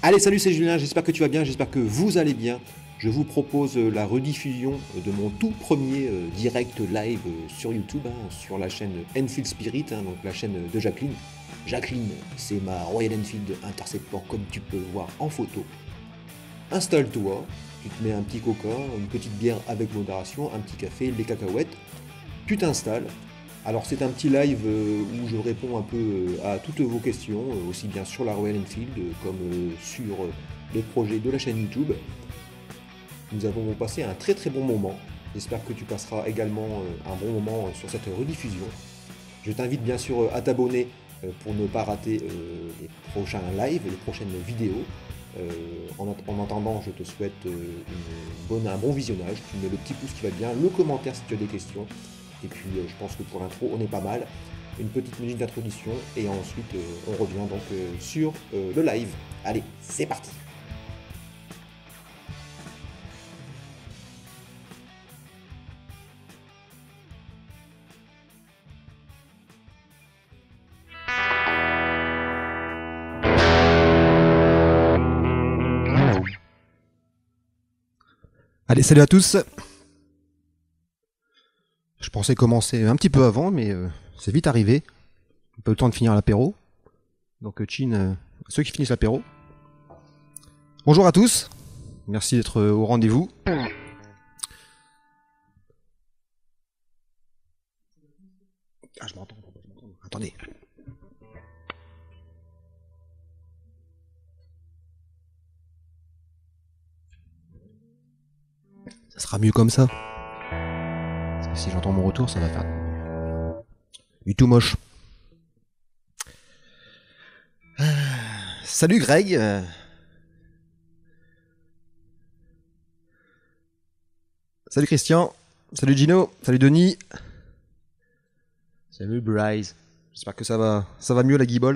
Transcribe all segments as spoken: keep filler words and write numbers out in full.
Allez, salut, c'est Julien, j'espère que tu vas bien, j'espère que vous allez bien. Je vous propose la rediffusion de mon tout premier direct live sur YouTube, hein, sur la chaîne Enfield Spirit, hein, donc la chaîne de Jacqueline. Jacqueline, c'est ma Royal Enfield Interceptor, comme tu peux le voir en photo. Installe-toi, tu te mets un petit coca, une petite bière avec modération, un petit café, des cacahuètes. Tu t'installes. Alors c'est un petit live où je réponds un peu à toutes vos questions, aussi bien sur la Royal Enfield comme sur les projets de la chaîne YouTube. Nous avons passé un très très bon moment. J'espère que tu passeras également un bon moment sur cette rediffusion. Je t'invite bien sûr à t'abonner pour ne pas rater les prochains lives, les prochaines vidéos. En attendant, je te souhaite une bonne, un bon visionnage. Tu mets le petit pouce qui va bien, le commentaire si tu as des questions. Et puis euh, je pense que pour l'intro on est pas mal, une petite musique d'introduction et ensuite euh, on revient donc euh, sur euh, le live. Allez, c'est parti. Allez, salut à tous. Je pensais commencer un petit peu avant, mais euh, c'est vite arrivé. Pas eu le temps de finir l'apéro. Donc euh, Chin, euh, ceux qui finissent l'apéro. Bonjour à tous. Merci d'être euh, au rendez-vous. Ah, je m'entends. Attendez. Ça sera mieux comme ça. Si j'entends mon retour, ça va faire du tout moche. Euh, salut Greg. Euh... Salut Christian. Salut Gino. Salut Denis. Salut Bryce. J'espère que ça va, ça va mieux la guibole.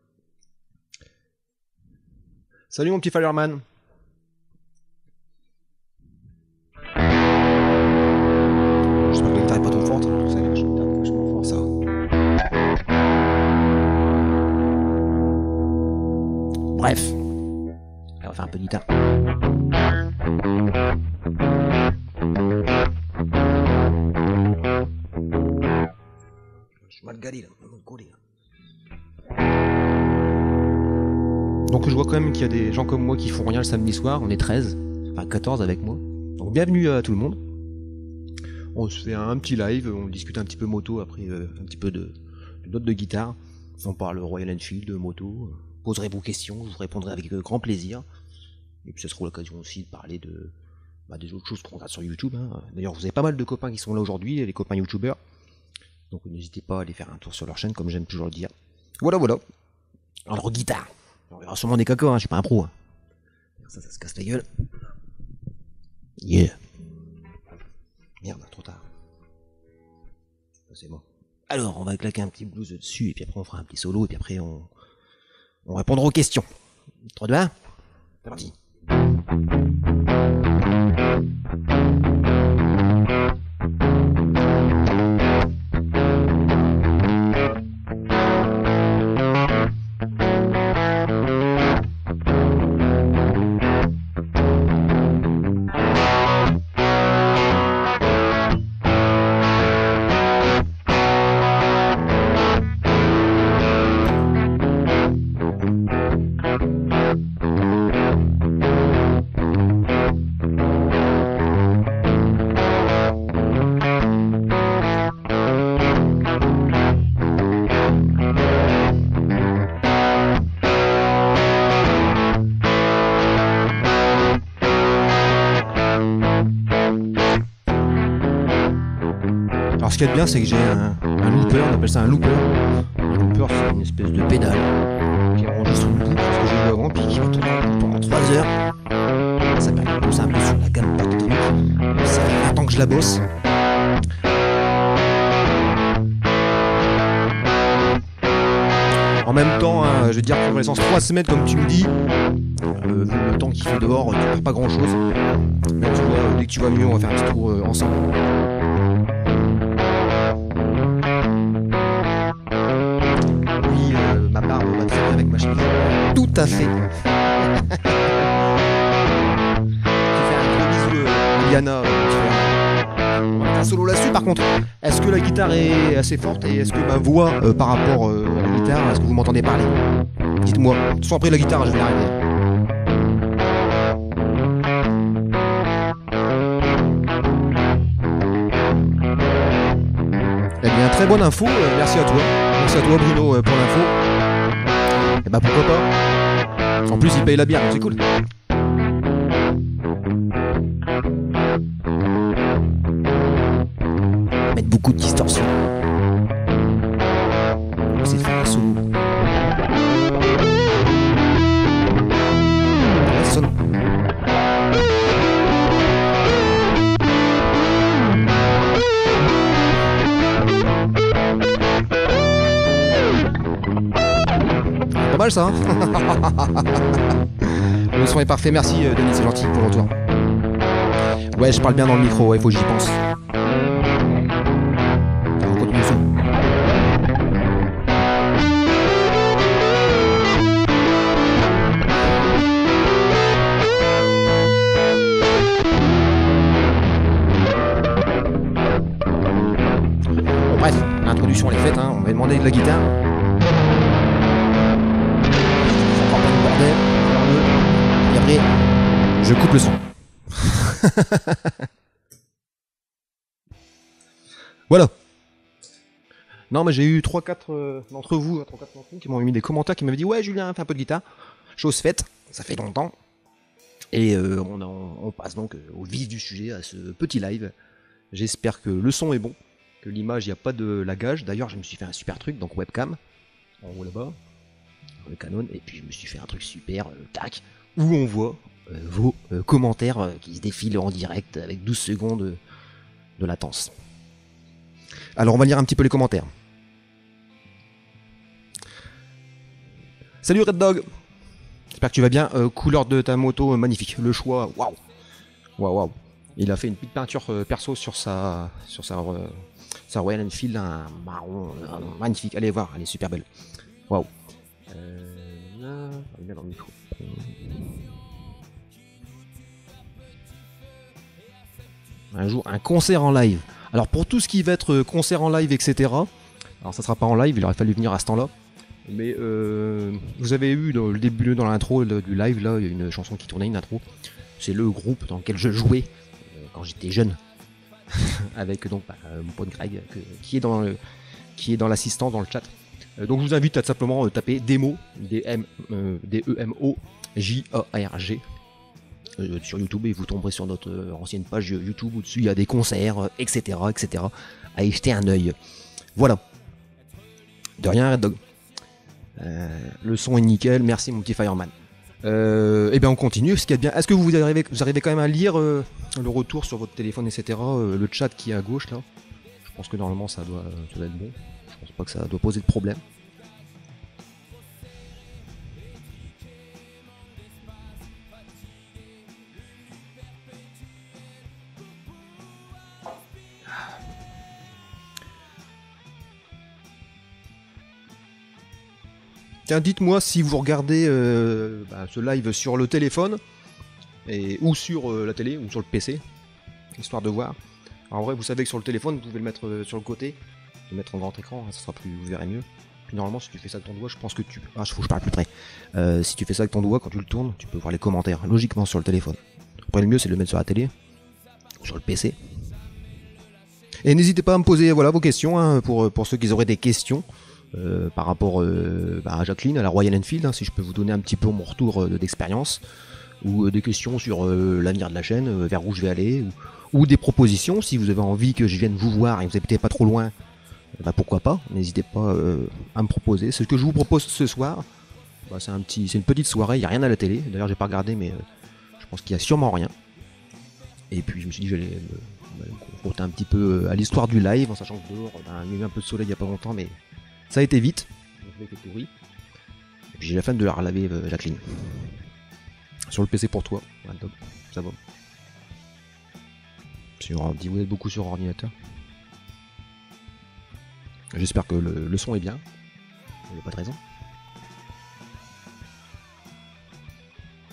Salut mon petit Fireman. J'espère que la guitare est pas trop forte. Ça va, je vais vachement fort ça. Bref. Allez, on va faire un peu de guitare. Je suis mal galé là. Donc je vois quand même qu'il y a des gens comme moi qui font rien le samedi soir. On est treize, enfin quatorze avec moi. Donc bienvenue à tout le monde. On se fait un petit live, on discute un petit peu moto, après euh, un petit peu de, de notes de guitare. On parle Royal Enfield, de moto. Euh, poserez vos questions, je vous répondrai avec euh, grand plaisir. Et puis ça sera l'occasion aussi de parler de bah, des autres choses qu'on regarde sur YouTube. Hein. D'ailleurs, vous avez pas mal de copains qui sont là aujourd'hui, les copains youtubeurs. Donc n'hésitez pas à aller faire un tour sur leur chaîne, comme j'aime toujours le dire. Voilà, voilà. Alors guitare. On verra sûrement des cacos, hein, je suis pas un pro. Hein. Ça, ça se casse la gueule. Yeah. Merde, trop tard. C'est bon. Alors, on va claquer un petit blues dessus, et puis après on fera un petit solo, et puis après on, on répondra aux questions. trois, deux, un, c'est parti. Alors ce qu'il y a de bien, c'est que j'ai un, un looper, on appelle ça un looper. Un looper, c'est une espèce de pédale qui enregistre une boucle, ce que j'ai vu avant, puis qui va tourner pendant trois heures. Ça permet de pousser un peu sur la gamme pentatonique. Ça fait vingt ans que je la bosse. En même temps, hein, je vais te dire pour l'essence trois semaines comme tu me dis, euh, vu le temps qu'il fait dehors, tu perds pas grand chose. Mais tu vois, dès que tu vas mieux, on va faire un petit tour euh, ensemble. Oui, euh, ma barbe va très bien avec ma chemise. Tout à fait. fais un gros bisou euh, à Liana. Euh, tu fais un, un solo là-dessus. Par contre, est-ce que la guitare est assez forte et est-ce que ma voix euh, par rapport euh, à la guitare, est-ce que vous m'entendez parler? Dites-moi. De toute façon, après la guitare, je vais l'arrêter. Eh bien, très bonne info. Euh, merci à toi. Merci à toi, Bruno, euh, pour l'info. Et bah pourquoi pas. En plus, il paye la bière, donc c'est cool. Mettre beaucoup de distorsion. On va essayer de faire un solo. Ouais, ça sonne. Pas mal ça, hein. Le son est parfait, merci euh, Denis, c'est gentil pour le retour. Ouais, je parle bien dans le micro, ouais, faut que j'y pense. On continue le son. Bon, bref, l'introduction elle est faite, hein. On m'a demandé de la guitare. Et après, je coupe le son. Voilà. Non, mais j'ai eu trois quatre euh, d'entre vous, trois quatre d'entre vous qui m'ont mis des commentaires qui m'avaient dit ouais Julien, fais un peu de guitare. Chose faite, ça fait longtemps. Et euh, on, on, on passe donc au vif du sujet, à ce petit live. J'espère que le son est bon, que l'image, il n'y a pas de lagage. D'ailleurs, je me suis fait un super truc, donc webcam, en haut là-bas. Le Canon, et puis je me suis fait un truc super, euh, tac, où on voit euh, vos euh, commentaires euh, qui se défilent en direct avec douze secondes de, de latence. Alors on va lire un petit peu les commentaires. Salut Red Dog, j'espère que tu vas bien. Euh, couleur de ta moto, euh, magnifique. Le choix, waouh, waouh, waouh. Il a fait une petite peinture euh, perso sur sa, sur sa, euh, sa Royal Enfield, un marron, euh, magnifique. Allez voir, elle est super belle. Waouh. Euh, là, on va dans le micro. Un jour, un concert en live. Alors pour tout ce qui va être concert en live, et cetera. Alors ça sera pas en live, il aurait fallu venir à ce temps-là. Mais euh, vous avez eu dans le début, dans l'intro du live, là, il y a une chanson qui tournait, une intro. C'est le groupe dans lequel je jouais euh, quand j'étais jeune, avec donc bah, mon pote Greg, que, qui est dans le, qui est dans l'assistant dans le chat. Donc je vous invite à simplement taper démo, D E M O J A R G euh, sur YouTube et vous tomberez sur notre euh, ancienne page YouTube où dessus il y a des concerts, et cetera, et cetera. À y jeter un œil. Voilà. De rien, Red Dog. Euh, le son est nickel, merci mon petit Fireman. Euh, et bien on continue. Ce qui est bien. Est-ce que vous arrivez, vous arrivez quand même à lire euh, le retour sur votre téléphone, et cetera. Euh, le chat qui est à gauche là. Je pense que normalement ça doit, ça doit être bon. Je pense pas que ça doit poser de problème. Tiens, dites-moi si vous regardez euh, bah, ce live sur le téléphone et, ou sur euh, la télé ou sur le P C, histoire de voir. Alors, en vrai, vous savez que sur le téléphone, vous pouvez le mettre euh, sur le côté, le mettre en grand écran, hein, ça sera plus, vous verrez mieux. Puis normalement, si tu fais ça avec ton doigt, je pense que tu... Ah, faut que je parle plus près. Euh, si tu fais ça avec ton doigt, quand tu le tournes, tu peux voir les commentaires, logiquement sur le téléphone. Après, le mieux, c'est de le mettre sur la télé, ou sur le P C. Et n'hésitez pas à me poser voilà, vos questions, hein, pour, pour ceux qui auraient des questions. Euh, par rapport euh, bah, à Jacqueline, à la Royal Enfield, hein, si je peux vous donner un petit peu mon retour euh, d'expérience, ou euh, des questions sur euh, l'avenir de la chaîne, euh, vers où je vais aller, ou, ou des propositions, si vous avez envie que je vienne vous voir et vous habitez pas trop loin, bah, pourquoi pas, n'hésitez pas euh, à me proposer. Ce que je vous propose ce soir, bah, c'est un petit, c'est une petite soirée, il n'y a rien à la télé, d'ailleurs j'ai pas regardé, mais euh, je pense qu'il y a sûrement rien. Et puis je me suis dit que j'allais me, me confronter un petit peu à l'histoire du live, en sachant que dehors, bah, il y a eu un peu de soleil il n'y a pas longtemps, mais ça a été vite, et puis j'ai la flemme de la relaver, euh, Jacqueline. Sur le P C pour toi, ouais, top, ça va. Sur, vous êtes beaucoup sur ordinateur. J'espère que le, le son est bien, il n'y a pas de raison.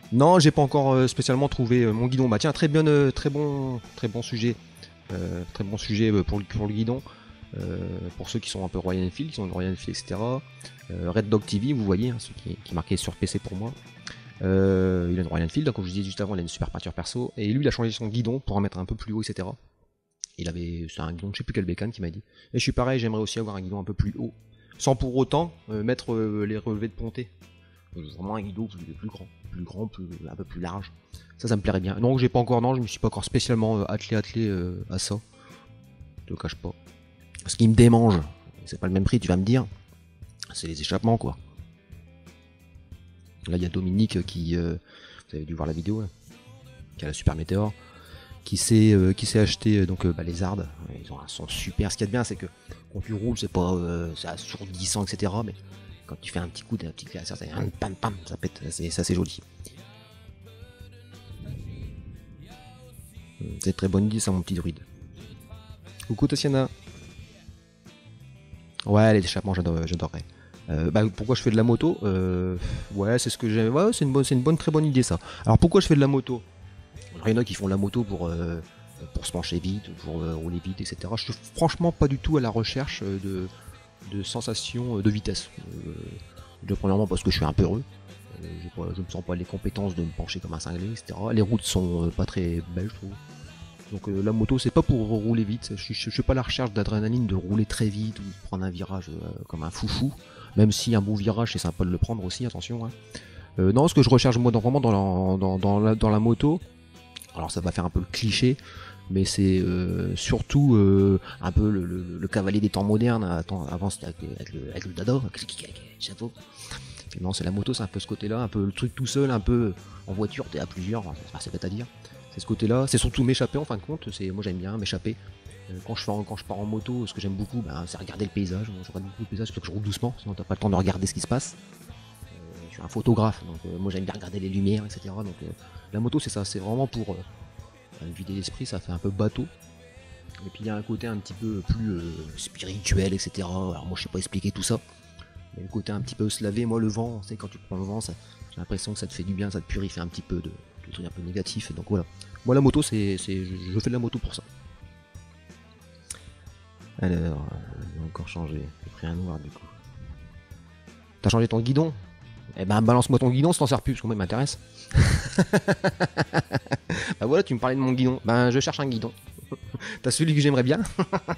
Non, j'ai pas encore euh, spécialement trouvé euh, mon guidon. Bah tiens, très bien, euh, très bon, très bon sujet, euh, très bon sujet euh, pour le, pour le guidon. Euh, pour ceux qui sont un peu Royal Enfield, qui sont Royal Enfield, et cetera. Euh, Red Dog T V, vous voyez, hein, ce qui, qui est marqué sur P C pour moi. Euh, il a une Royal Enfield, comme je disais juste avant, il a une super peinture perso. Et lui, il a changé son guidon pour en mettre un peu plus haut, et cetera. Il avait, c'est un guidon, je sais plus quel bécane qui m'a dit. Et je suis pareil, j'aimerais aussi avoir un guidon un peu plus haut, sans pour autant euh, mettre euh, les relevés de ponté. Vraiment un guidon plus, plus grand, plus grand, plus, un peu plus large. Ça, ça me plairait bien. Donc j'ai pas encore, non, je me suis pas encore spécialement euh, attelé, attelé euh, à ça. Je te le cache pas. Ce qui me démange, c'est pas le même prix, tu vas me dire, c'est les échappements, quoi. Là, il y a Dominique qui, euh, vous avez dû voir la vidéo, là, qui a la Super Météore, qui s'est euh, qui s'est acheté euh, donc euh, bah, les Ardes. Ils ont un son super. Ce qu'il y a de bien, c'est que quand tu roules, c'est pas euh, c'est assourdissant, et cetera. Mais quand tu fais un petit coup d'un petit classeur, ça un pam pam, ça pète, c'est ça, c'est joli. C'est très bonne idée, ça, mon petit druide. Coucou Tatiana. Ouais, les échappements, j'adorerais. Euh, bah, pourquoi je fais de la moto euh, Ouais, c'est ce que j'aime. Ouais, c'est une bonne, c'est une bonne, très bonne idée ça. Alors pourquoi je fais de la moto? Il y en a qui font de la moto pour euh, pour se pencher vite, pour euh, rouler vite, et cetera. Je suis franchement pas du tout à la recherche de de sensations de vitesse. Euh, de premièrement parce que je suis un peu heureux. Euh, je, je me sens pas les compétences de me pencher comme un cinglé, et cetera. Les routes sont euh, pas très belles, je trouve. Donc euh, la moto, c'est pas pour rouler vite. Je, je, je suis pas à la recherche d'adrénaline, de rouler très vite ou de prendre un virage euh, comme un foufou. Même si un beau virage, c'est sympa de le prendre aussi, attention. Hein. Euh, non, ce que je recherche moi dans, vraiment dans la, dans, dans, la, dans la moto, alors ça va faire un peu le cliché, mais c'est euh, surtout euh, un peu le, le, le cavalier des temps modernes. Attends, avant c'était avec, avec, le, avec le dado, avec le, avec le chapeau. Et non, c'est la moto, c'est un peu ce côté-là, un peu le truc tout seul, un peu en voiture, t'es à plusieurs, enfin, c'est bête à dire. C'est ce côté-là, c'est surtout m'échapper en fin de compte. C'est moi j'aime bien m'échapper. Quand je, quand je pars en moto, ce que j'aime beaucoup, ben, c'est regarder le paysage. Je regarde beaucoup le paysage, c'est pour que je roule doucement, sinon t'as pas le temps de regarder ce qui se passe. Euh, je suis un photographe, donc euh, moi j'aime bien regarder les lumières, et cetera. Donc euh, la moto, c'est ça, c'est vraiment pour euh, vider l'esprit, ça fait un peu bateau. Et puis il y a un côté un petit peu plus euh, spirituel, et cetera. Alors moi je sais pas expliquer tout ça. Mais le côté un petit peu se laver, moi le vent, c'est quand tu prends le vent, ça, j'ai l'impression que ça te fait du bien, ça te purifie un petit peu de, de trucs un peu négatifs. Donc voilà. Moi la moto, c'est, c'est je, je fais de la moto pour ça. Alors, j'ai encore changé. J'ai pris un noir du coup. T'as changé ton guidon? Eh ben balance-moi ton guidon si t'en sers plus, parce que moi il m'intéresse. Bah voilà, tu me parlais de mon guidon. Ben je cherche un guidon. T'as celui que j'aimerais bien?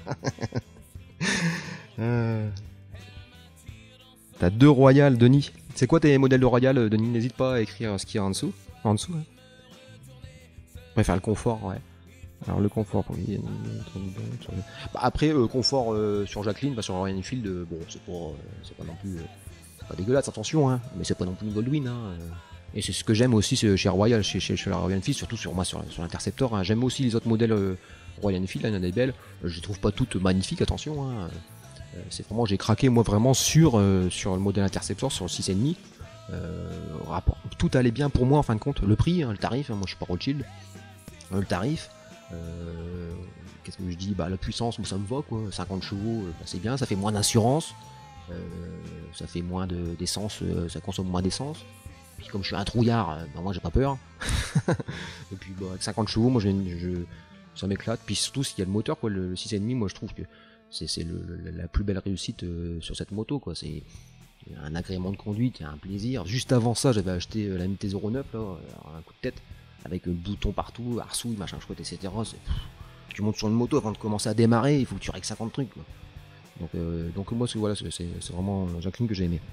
euh... T'as deux Royal, Denis. C'est quoi tes modèles de Royal, Denis? N'hésite pas à écrire ce qu'il y a en dessous. En dessous, hein. Je préfère le confort, ouais. Alors le confort pour lui. Bah, après euh, confort euh, sur Jacqueline, bah, sur Royal Enfield, euh, bon c'est pas, euh, c'est pas non plus, euh, c'est pas dégueulasse, attention, hein, mais c'est pas non plus une Goldwyn. Hein, euh. Et c'est ce que j'aime aussi chez Royal, chez, chez, chez la Royal Enfield, surtout sur moi sur, sur l'Interceptor. Hein. J'aime aussi les autres modèles euh, Royal Enfield, là, il y en a des belles. Je les trouve pas toutes magnifiques, attention. Hein. Euh, c'est vraiment, j'ai craqué moi vraiment sur euh, sur le modèle Interceptor, sur le six virgule cinq. Euh, rapport, tout allait bien pour moi en fin de compte. Le prix, hein, le tarif, hein, moi je suis pas Rothschild. Euh, le tarif. Euh, qu'est-ce que je dis, bah la puissance, moi ça me va quoi, cinquante chevaux, bah, c'est bien, ça fait moins d'assurance, euh, ça fait moins de, d'essence, euh, ça consomme moins d'essence. Puis comme je suis un trouillard, bah, moi j'ai pas peur. Et puis bah, avec cinquante chevaux, moi je, je, ça m'éclate. Puis surtout s'il y a le moteur, quoi, le, le six virgule cinq, moi je trouve que c'est, c'est le, le, la plus belle réussite euh, sur cette moto, quoi. C'est un agrément de conduite, il y a un plaisir. Juste avant ça, j'avais acheté la M T zéro neuf, là, un coup de tête. Avec le bouton partout, arsouille, machin chouette, et cetera. C'est... Tu montes sur une moto avant de commencer à démarrer, il faut que tu règles cinquante trucs. Quoi. Donc, euh, donc moi, c'est, voilà, c'est, c'est, c'est vraiment Jacqueline que j'ai aimé.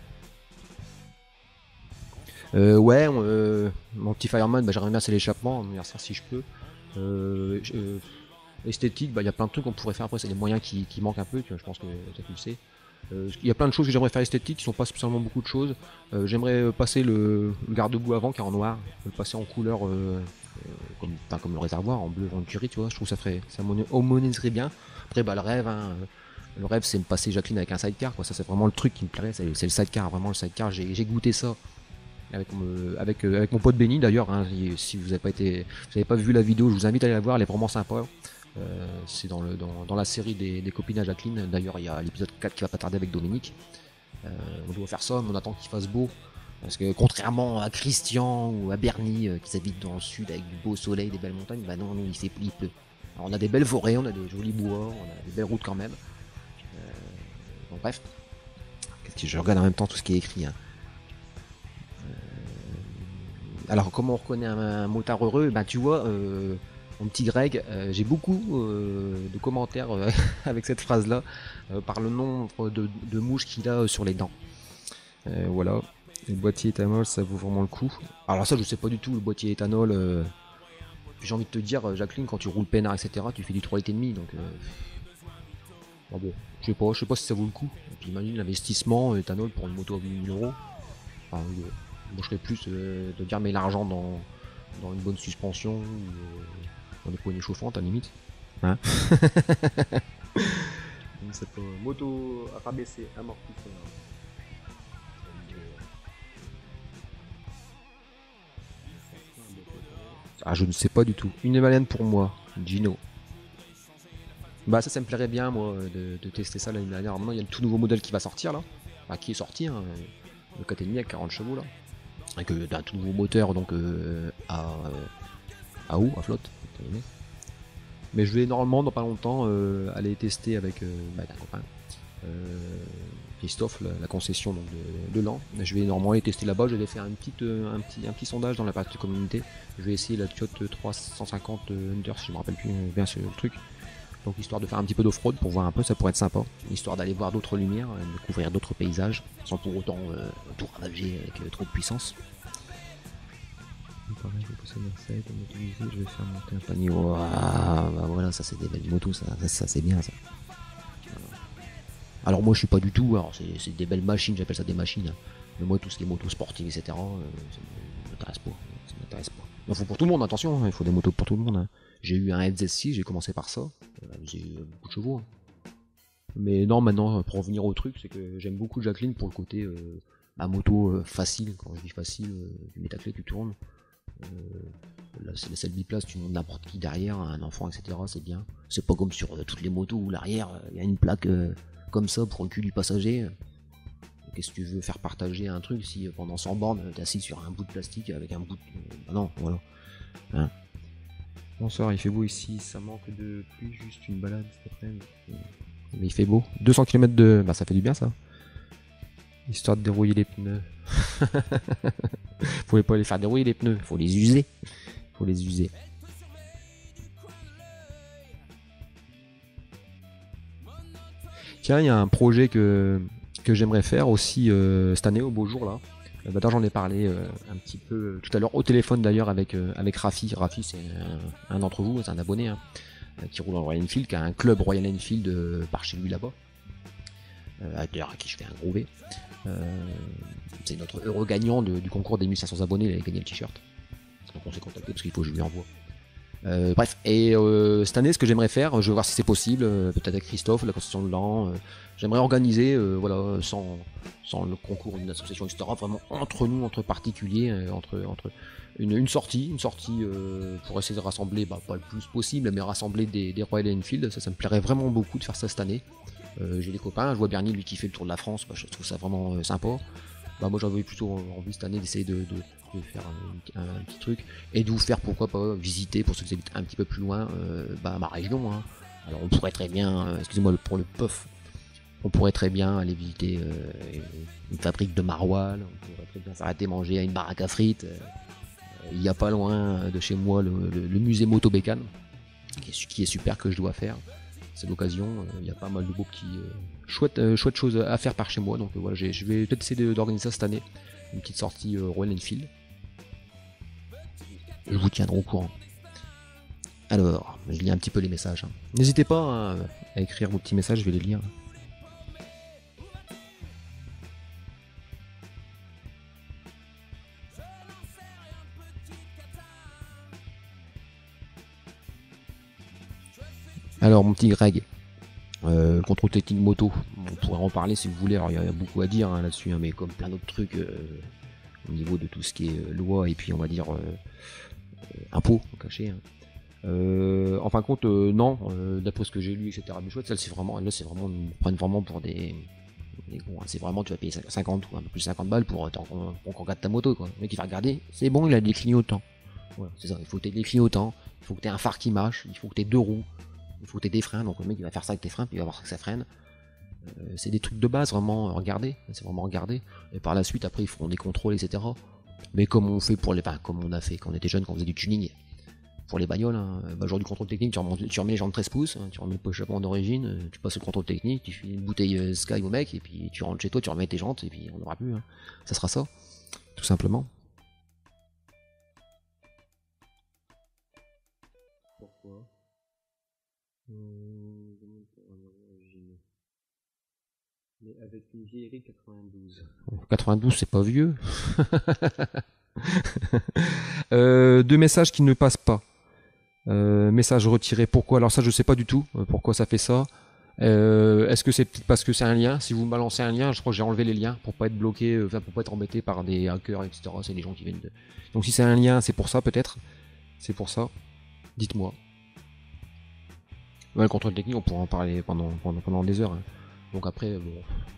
Euh, ouais, euh, mon petit Fireman, bah, j'aimerais bien c'est l'échappement, anniversaire si je peux. Euh, euh, esthétique, bah, y a plein de trucs qu'on pourrait faire. Après, c'est les moyens qui, qui manquent un peu, tu vois, je pense que tu le sais. Il euh, y a plein de choses que j'aimerais faire esthétiques qui sont pas spécialement beaucoup de choses. Euh, j'aimerais passer le, le garde-boue avant qui est en noir, le passer en couleur euh, euh, comme, pas comme le réservoir, en bleu Venturi, tu vois. Je trouve que ça ferait, ça harmoniserait bien. Après, bah le rêve, hein, le rêve, c'est de passer Jacqueline avec un sidecar, quoi. Ça, c'est vraiment le truc qui me plairait. C'est, c'est le sidecar, vraiment le sidecar. J'ai, j'ai goûté ça avec mon, avec, euh, avec mon pote Benny d'ailleurs. Hein, si vous n'avez pas été, vous avez pas vu la vidéo, je vous invite à aller la voir. Elle est vraiment sympa. Euh, c'est dans, le, dans, dans la série des, des copines à Jacqueline. D'ailleurs, il y a l'épisode quatre qui va pas tarder avec Dominique. Euh, on doit faire ça, mais on attend qu'il fasse beau Parce que contrairement à Christian ou à Bernie euh, qui habitent dans le sud avec du beau soleil, des belles montagnes, bah non, nous il, fait, il pleut. Alors on a des belles forêts, on a de jolis bois, on a des belles routes quand même. Euh, donc bref, qu'est-ce que je regarde en même temps tout ce qui est écrit. Hein. Euh, alors comment on reconnaît un, un motard heureux? Ben tu vois, euh, mon petit Greg, euh, j'ai beaucoup euh, de commentaires euh, avec cette phrase-là euh, par le nombre de, de mouches qu'il a euh, sur les dents. Euh, voilà. Le boîtier éthanol, ça vaut vraiment le coup. Alors ça, je sais pas du tout, le boîtier éthanol. Euh... J'ai envie de te dire, Jacqueline, quand tu roules peinard, et cetera, tu fais du trois litres et demi, donc... Euh... Ah bon, je sais pas, je sais pas si ça vaut le coup. Et puis imagine l'investissement, éthanol pour une moto à huit mille euros. Enfin, euh, moi je serais plus euh, de dire, mets l'argent dans, dans une bonne suspension, ou euh, dans des poignées chauffantes, à la limite. Hein. C'est pas... Moto rabaissée, amortisseur. Ah, je ne sais pas du tout. Une Himalayan pour moi, Gino. Bah ça, ça me plairait bien moi de, de tester ça l'année dernière. Maintenant, il y a le tout nouveau modèle qui va sortir là, bah, qui est sorti, hein, le quatre virgule cinq avec quarante chevaux là, avec euh, un tout nouveau moteur donc euh, à euh, à eau, à flotte. Mais je vais normalement dans pas longtemps euh, aller tester avec euh, bah, un copain. Euh, Christophe, la, la concession donc, de, de l'an. Je vais normalement aller tester là-bas. Je vais faire une petite, euh, un, petit, un petit sondage dans la partie communauté. Je vais essayer la Tiot trois cent cinquante Under, si je me rappelle plus bien ce truc. Donc histoire de faire un petit peu d'off-road pour voir un peu, ça pourrait être sympa. Histoire d'aller voir d'autres lumières, de découvrir d'autres paysages, sans pour autant euh, tout ravager avec euh, trop de puissance. Pareil, je possède Mercedes, motorisé, je vais faire monter un panier. Wow, bah voilà, ça c'est des belles motos, ça, ça, ça c'est bien ça. Alors moi je suis pas du tout, alors c'est des belles machines, j'appelle ça des machines, hein. Mais moi tout ce qui est moto sportive, et cetera, euh, ça m'intéresse pas, ça m'intéresse pas. Il faut pour tout le monde, attention, il faut des motos pour tout le monde. Hein. J'ai eu un F Z six, j'ai commencé par ça, j'ai eu beaucoup de chevaux. Hein. Mais non, maintenant, pour revenir au truc, c'est que j'aime beaucoup Jacqueline pour le côté euh, à moto euh, facile, quand je dis facile, euh, tu mets ta clé, tu tournes. Euh, là c'est la seule biplace, tu montes n'importe qui derrière, un enfant, et cetera, c'est bien. C'est pas comme sur euh, toutes les motos où l'arrière, il euh, y a une plaque... Euh, comme ça pour le cul du passager. Qu'est-ce que tu veux faire partager un truc si pendant cent bornes t'es assis sur un bout de plastique avec un bout de... Ah non, voilà. Hein. Bonsoir, il fait beau ici, ça manque de pluie, juste une balade cet après-midi. Mais il fait beau. deux cents kilomètres de... Bah ça fait du bien ça. Histoire de dérouiller les pneus. Faut pas les faire dérouiller les pneus, faut les user. Faut les user. Tiens, il y a un projet que, que j'aimerais faire aussi euh, cette année au beau jour là. Euh, bah, j'en ai parlé euh, un petit peu euh, tout à l'heure au téléphone d'ailleurs avec euh, avec Rafi. Rafi c'est un, un d'entre vous, c'est un abonné hein, qui roule en Royal Enfield, qui a un club Royal Enfield euh, par chez lui là-bas. Euh, d'ailleurs à qui je fais un gros V. Euh, c'est notre heureux gagnant de, du concours des mille cinq cents abonnés, il a gagné le t-shirt. Donc on s'est contacté parce qu'il faut que je lui envoie. Euh, bref, et euh, cette année, ce que j'aimerais faire, je vais voir si c'est possible, euh, peut-être avec Christophe, la concession de l'an, euh, j'aimerais organiser, euh, voilà, sans, sans le concours d'une association, et cetera, vraiment entre nous, entre particuliers, euh, entre, entre une, une sortie, une sortie euh, pour essayer de rassembler, bah, pas le plus possible, mais rassembler des, des Royal Enfield, ça, ça me plairait vraiment beaucoup de faire ça cette année. Euh, J'ai des copains, je vois Bernie, lui qui fait le tour de la France, bah, je trouve ça vraiment euh, sympa. Bah, moi j'avais plutôt envie cette année d'essayer de, de de faire un, un, un petit truc et de vous faire pourquoi pas visiter pour ceux qui habitent un petit peu plus loin euh, bah, ma région hein. Alors on pourrait très bien, euh, excusez-moi pour le puff, on pourrait très bien aller visiter euh, une fabrique de maroilles, on pourrait très bien s'arrêter manger à une baraque à frites. Euh, il n'y a pas loin de chez moi le, le, le musée Moto Bécane qui est, qui est super, que je dois faire. C'est l'occasion, il euh, y a pas mal de beaux petits euh, chouettes, euh, chouettes choses à faire par chez moi, donc euh, voilà, je vais peut-être essayer d'organiser ça cette année, une petite sortie euh, Royal Enfield. Je vous tiendrai au courant. Alors, je lis un petit peu les messages. Hein. N'hésitez pas hein, à écrire vos petits messages, je vais les lire. Alors, mon petit Greg, euh, le contrôle technique moto, on pourrait en parler si vous voulez. Alors, il y a beaucoup à dire hein, là-dessus, hein, mais comme plein d'autres trucs euh, au niveau de tout ce qui est euh, loi et puis on va dire. Euh, impôts cachés. Hein. Euh, en fin de compte, euh, non, euh, d'après ce que j'ai lu, et cetera. Mais chouette, là c'est vraiment, là c'est vraiment, ils me prennent vraiment pour des, Mais bon, c'est vraiment, tu vas payer cinquante ou un peu plus cinquante balles pour, pour, pour qu'on regarde ta moto, quoi. Le mec, il va regarder, c'est bon, il a des clignotants. Voilà, c'est ça, il faut que tu aies des clignotants, il faut que tu aies un phare qui marche, il faut que tu aies deux roues, il faut que tu aies des freins, donc le mec, il va faire ça avec tes freins, puis il va voir que ça freine. Euh, c'est des trucs de base, vraiment, regarder, c'est vraiment regarder. Et par la suite, après, ils feront des contrôles, et cetera. Mais comme on fait pour les, enfin, comme on a fait quand on était jeune, quand on faisait du tuning, pour les bagnoles, hein, bah, genre du contrôle technique, tu, remontes, tu remets les jantes treize pouces, hein, tu remets le échappement d'origine, tu passes le contrôle technique, tu fais une bouteille euh, Sky au mec, et puis tu rentres chez toi, tu remets tes jantes, et puis on n'aura plus. Hein. Ça sera ça, tout simplement. Pourquoi hum, Mais avec une vieillerie quatre-vingt-douze. quatre-vingt-douze, c'est pas vieux. euh, deux messages qui ne passent pas. Euh, message retiré, pourquoi? Alors ça je sais pas du tout euh, pourquoi ça fait ça. Euh, Est-ce que c'est peut-être parce que c'est un lien? Si vous me balancez un lien, je crois que j'ai enlevé les liens pour pas être bloqué, euh, enfin pour pas être embêté par des hackers, et cetera. C'est des gens qui viennent de... Donc si c'est un lien, c'est pour ça peut-être. C'est pour ça. Dites-moi. Ouais, le contrôle technique, on pourra en parler pendant, pendant, pendant des heures. Hein. Donc après, bon...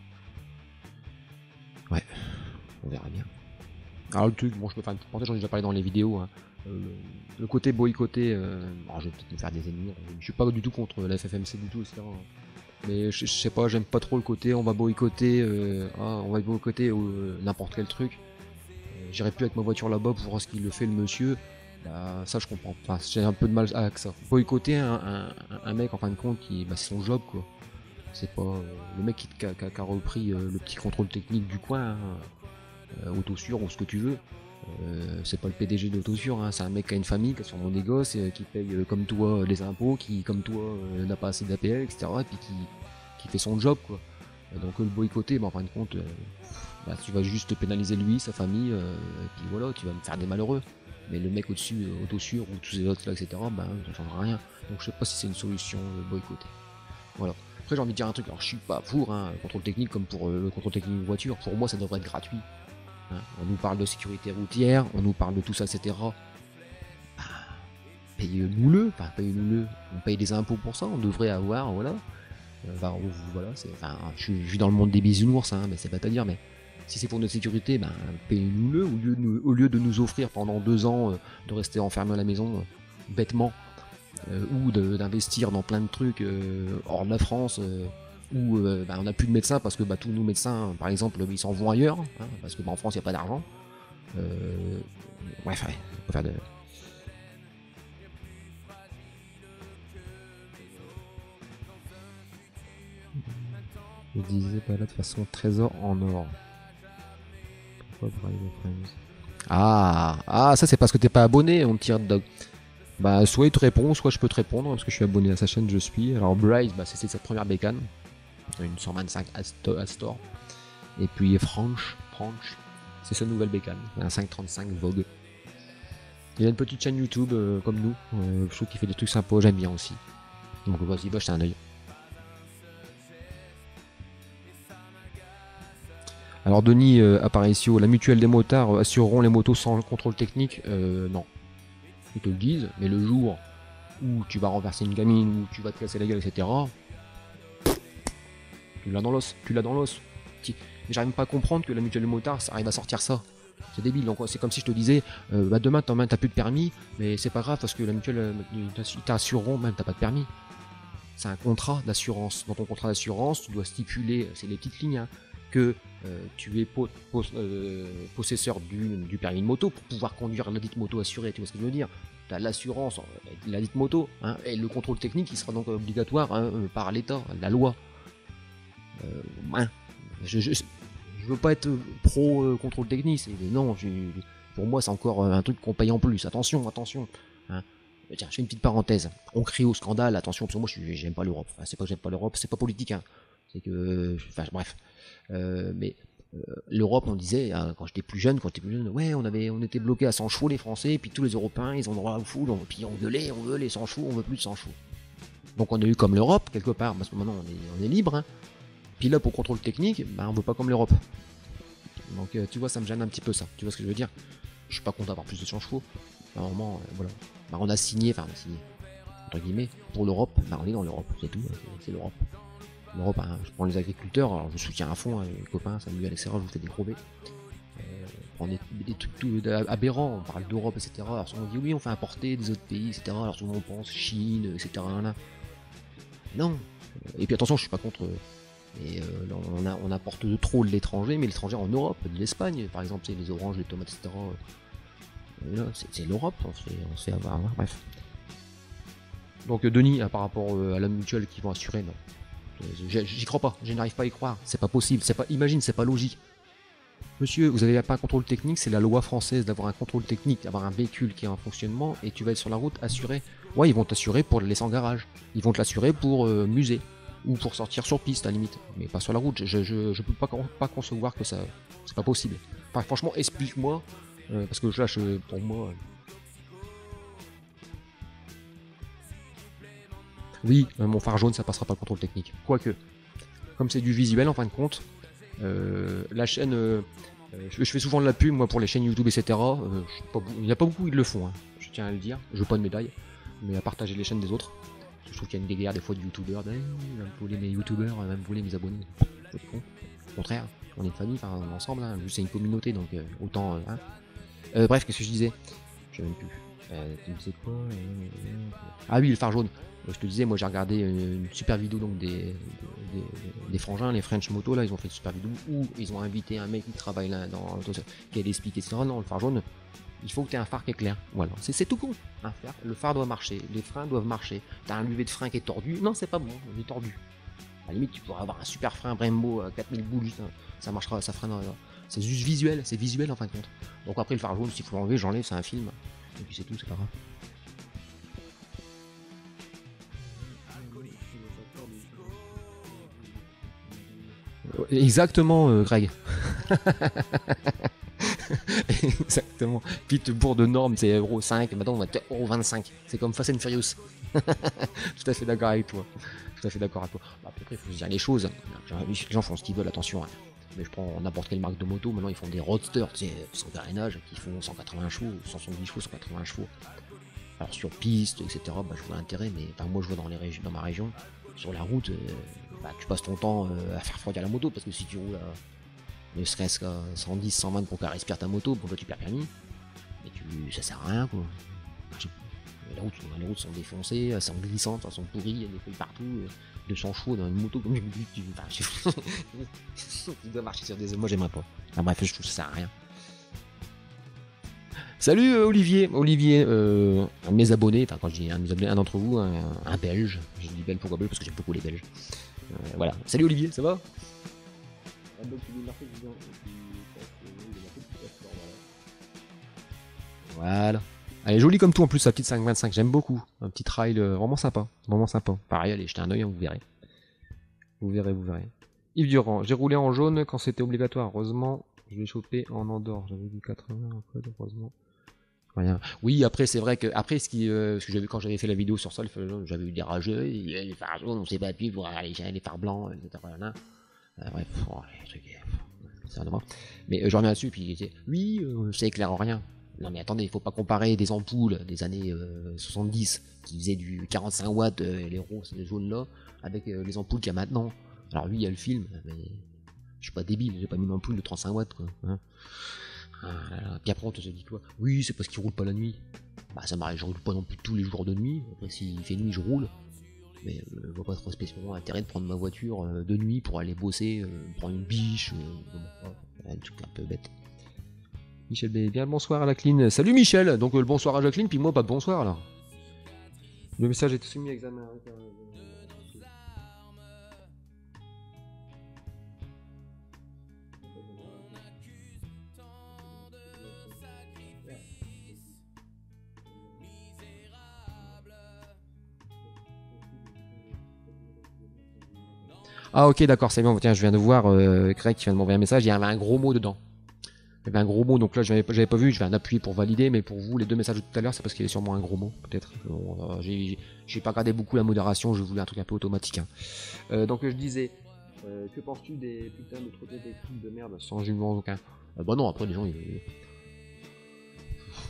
Ouais, on verra bien. Alors le truc, bon je peux faire une petite parenthèse, j'en ai déjà parlé dans les vidéos. Hein. Euh, le côté boycotté, euh, alors je vais peut-être me faire des ennemis, je suis pas du tout contre la F F M C du tout, et cetera. Mais je, je sais pas, j'aime pas trop le côté on va boycotter, euh, ah, on va boycotter euh, n'importe quel truc. Euh, J'irai plus avec ma voiture là-bas pour voir ce qu'il le fait le monsieur. Bah, ça je comprends pas, j'ai un peu de mal avec ça. Boycotter un, un, un mec en fin de compte qui, bah, c'est son job quoi. C'est pas euh, le mec qui, qui, a, qui a repris euh, le petit contrôle technique du coin, hein, euh, Autosure ou ce que tu veux. Euh, c'est pas le P D G d'Autosure, hein, c'est un mec qui a une famille, qui a sûrement des gosses, euh, qui paye euh, comme toi euh, les impôts, qui comme toi euh, n'a pas assez d'A P L, et cetera. Et puis qui, qui fait son job quoi. Et donc euh, le boycotter, bah, en fin de compte, euh, bah, tu vas juste pénaliser lui, sa famille, euh, et puis voilà, tu vas me faire des malheureux. Mais le mec au-dessus, euh, Autosure ou tous ces autres là, et cetera, bah, ça changera rien. Donc je sais pas si c'est une solution euh, boycotter. Voilà. Après j'ai envie de dire un truc, alors je suis pas pour hein, le contrôle technique comme pour euh, le contrôle technique de voiture, pour moi ça devrait être gratuit. Hein, on nous parle de sécurité routière, on nous parle de tout ça, et cetera. Bah, payez-nous-le, enfin payez-nous-le, on paye des impôts pour ça, on devrait avoir, voilà. Euh, bah, voilà, c'est, enfin, je, je suis dans le monde des bisounours, hein, mais c'est pas à dire, mais si c'est pour notre sécurité, ben payez-nous-le, au lieu de nous, au lieu de nous offrir pendant deux ans euh, de rester enfermés à la maison, euh, bêtement, euh, ou d'investir dans plein de trucs euh, hors de la France, euh, où euh, bah, on n'a plus de médecins parce que bah, tous nos médecins, par exemple, ils s'en vont ailleurs, hein, parce que bah, en France il n'y a pas d'argent. Euh, bref, ouais, on peut faire de... Je disais pas là de façon trésor en or. Pourquoi Ah, ah, ça c'est parce que t'es pas abonné, mon petit hot dog. Bah, soit il te répond, soit je peux te répondre, parce que je suis abonné à sa chaîne, je suis. Alors, Bryce, bah, c'est sa première bécane. Une cent vingt-cinq Astor. Et puis Franche, Franche, c'est sa nouvelle bécane, un cinq trente-cinq Vogue. Il a une petite chaîne YouTube euh, comme nous, euh, je trouve qu'il fait des trucs sympas, j'aime bien aussi. Donc vas-y, va jeter un oeil. Alors Denis euh, Aparicio, la mutuelle des motards assureront les motos sans contrôle technique euh, Non. Ils te le disent, mais le jour où tu vas renverser une gamine, où tu vas te casser la gueule, et cetera. Tu l'as dans l'os, tu l'as dans l'os. Mais j'arrive pas à comprendre que la mutuelle de motard ça arrive à sortir ça. C'est débile, donc c'est comme si je te disais, euh, bah demain t'as plus de permis, mais c'est pas grave parce que la mutuelle euh, t'assureront même t'as pas de permis. C'est un contrat d'assurance. Dans ton contrat d'assurance, tu dois stipuler, c'est les petites lignes, hein, que euh, tu es po po euh, possesseur du, du permis de moto pour pouvoir conduire la dite moto assurée, tu vois ce que je veux dire. Tu as l'assurance de la dite moto, hein, et le contrôle technique qui sera donc obligatoire hein, par l'État, la loi. Euh, hein, je, je, je veux pas être pro euh, contrôle technique, non, je, pour moi c'est encore un truc qu'on paye en plus, attention, attention. Hein. Tiens, je fais une petite parenthèse, on crie au scandale, attention, parce que moi j'aime pas l'Europe, enfin, c'est pas que j'aime pas l'Europe, c'est pas politique, hein. C'est que, enfin bref, euh, mais euh, l'Europe on disait, hein, quand j'étais plus jeune, quand j'étais plus jeune, ouais on avait, on était bloqué à cent chevaux les Français, et puis tous les Européens ils ont droit au foule, puis on gueulait, on veut les cent chevaux, on veut plus de cent chevaux. Donc on a eu comme l'Europe quelque part, parce que maintenant on est, on est libre, hein. Puis là pour contrôle technique, bah, on veut pas comme l'Europe. Donc euh, tu vois ça me gêne un petit peu ça, tu vois ce que je veux dire. Je suis pas content d'avoir plus de cent chevaux. Normalement, euh, voilà. Bah, on a signé, enfin on a signé, entre guillemets, pour l'Europe, bah, on est dans l'Europe, c'est tout, c'est l'Europe. En Europe, hein, je prends les agriculteurs, alors je soutiens à fond, hein, les copains, Samuel, et cetera, je vous fais des gros baies. Euh, on prend des, des trucs tout aberrants, on parle d'Europe, et cetera. Alors souvent on dit oui, on fait importer des autres pays, et cetera. Alors souvent on pense Chine, et cetera. Là. Non. Et puis attention, je suis pas contre. Et euh, là, on, a, on apporte de trop de l'étranger, mais l'étranger en Europe, de l'Espagne, par exemple, les oranges, les tomates, et cetera. Et là, c'est l'Europe, on se fait, on se fait avoir, hein, bref. Donc Denis, par rapport à la mutuelle qu'ils vont assurer, non. J'y crois pas, je n'arrive pas à y croire, c'est pas possible, c'est pas, imagine, c'est pas logique. Monsieur, vous n'avez pas un contrôle technique, c'est la loi française d'avoir un contrôle technique, d'avoir un véhicule qui est en fonctionnement et tu vas être sur la route assuré. Ouais, ils vont t'assurer pour le laisser en garage, ils vont te l'assurer pour euh, musée ou pour sortir sur piste à la limite, mais pas sur la route. Je, je, je peux pas, pas concevoir que ça, c'est pas possible. Enfin, franchement, explique-moi, euh, parce que là, je, pour moi. Euh... Oui, euh, mon phare jaune, ça passera pas le contrôle technique. Quoique, comme c'est du visuel en fin de compte, euh, la chaîne, euh, je, je fais souvent de la pub moi pour les chaînes YouTube, et cetera. Euh, pas, il n'y a pas beaucoup qui le font, hein, je tiens à le dire. Je veux pas de médaille, mais à partager les chaînes des autres. Je trouve qu'il y a une guerre des fois de youtubeurs. Ben, il va me voler mes youtubeurs, il va me voler mes abonnés. Au contraire, on est une famille, enfin on est ensemble, hein. C'est une communauté, donc euh, autant. Euh, hein. euh, bref, qu'est-ce que je disais? Je sais même plus. Euh, tu me sais quoi euh, Ah oui, le phare jaune. Je te disais, moi j'ai regardé une, une super vidéo donc des, des, des, des frangins, les French Moto, là, ils ont fait une super vidéo où ils ont invité un mec qui travaille là, dans, qui a expliqué, et cetera. Non, le phare jaune, il faut que tu aies un phare qui est clair. Voilà, c'est tout con. Un phare, le phare doit marcher, les freins doivent marcher. T'as un levé de frein qui est tordu, non, c'est pas bon, il est tordu. À la limite, tu pourrais avoir un super frein Brembo à quatre mille boules, ça marchera, ça freine. C'est juste visuel, c'est visuel en fin de compte. Donc après, le phare jaune, s'il faut l'enlever, j'enlève, c'est un film. Et puis c'est tout, c'est pas grave. Exactement, euh, Greg. Exactement. Pittsburgh de norme, c'est euro cinq, maintenant on va être euro vingt-cinq. C'est comme Fast and Furious. Tout à fait d'accord avec toi. Tout à fait d'accord avec toi. Bah, après, il faut se dire les choses. Les gens font ce qu'ils veulent, attention. Hein. Mais je prends n'importe quelle marque de moto, maintenant ils font des roadsters, tu sais, sans carénage, qui font cent quatre-vingts chevaux, cent soixante-dix chevaux, cent quatre-vingts chevaux. Alors sur piste, et cetera, bah, je vois l'intérêt, mais enfin, moi je vois dans, les régions, dans ma région, sur la route, euh, bah, tu passes ton temps euh, à faire refroidir la moto, parce que si tu roules à ne serait-ce qu'à cent dix, cent vingt pour qu'elle respire ta moto, pour toi tu perds permis, et tu, ça sert à rien quoi. Les routes, les routes sont défoncées, elles sont glissantes, elles sont pourries, il y a des feuilles partout, deux cents chevaux dans une moto, comme je me dis, tu, enfin, tu dois marcher sur des... Moi j'aimerais pas. Enfin, bref, je trouve que ça sert à rien. Salut euh, Olivier, Olivier, euh, un de mes abonnés, enfin quand je dis un de mes abonnés, un d'entre vous, un, un belge, je dis belge pourquoi belge parce que j'aime beaucoup les belges. Euh, voilà, salut Olivier, ça va? Voilà. Elle est jolie comme tout en plus, sa petite cinq vingt-cinq, j'aime beaucoup. Un petit trail euh, vraiment sympa, vraiment sympa. Pareil, allez, jetez un oeil, hein, vous verrez. Vous verrez, vous verrez. Yves Durand, j'ai roulé en jaune quand c'était obligatoire, heureusement, je l'ai chopé en Andorre, j'avais vu quatre-vingts en fait, heureusement. Rien. Oui, après c'est vrai que après ce qui, euh, ce que j'avais quand j'avais fait la vidéo sur ça, j'avais eu des rageux, les phares jaunes, on s'est battu pour aller les phares blancs, et cetera. Euh, bref, oh, les trucs, c'est un devoir. Mais euh, je reviens là-dessus, puis il disait, oui, euh, ça éclaire en rien. Non mais attendez, il faut pas comparer des ampoules des années euh, soixante-dix qui faisaient du quarante-cinq watts, euh, les roses, les jaunes là, avec euh, les ampoules qu'il y a maintenant. Alors oui, il y a le film, mais je suis pas débile, j'ai pas mis une ampoule de trente-cinq watts quoi. Hein. Ah, puis après on te dit toi, oui c'est parce qu'il roule pas la nuit. Bah ça m'arrive, je roule pas non plus tous les jours de nuit. Après s'il fait nuit je roule. Mais euh, je vois pas trop spécialement l'intérêt de prendre ma voiture euh, de nuit pour aller bosser, euh, prendre une biche, euh, un truc un peu bête. Michel B, bien le bonsoir à Jacqueline. Salut Michel, donc euh, le bonsoir à Jacqueline, puis moi pas de bonsoir là. Le message est soumis à examen. Ah ok d'accord, c'est bon, tiens je viens de voir euh, Greg qui vient de m'envoyer un message, il y avait un gros mot dedans. Il y avait un gros mot, donc là je n'avais pas vu, je vais en appuyer pour valider, mais pour vous les deux messages de tout à l'heure c'est parce qu'il y a sûrement un gros mot, peut-être. Bon, euh, j'ai pas regardé beaucoup la modération, je voulais un truc un peu automatique. Hein. Euh, donc je disais, euh, que penses-tu des putains de trottinettes électriques de merde sans jugement aucun? euh, Bah non, après les gens ils...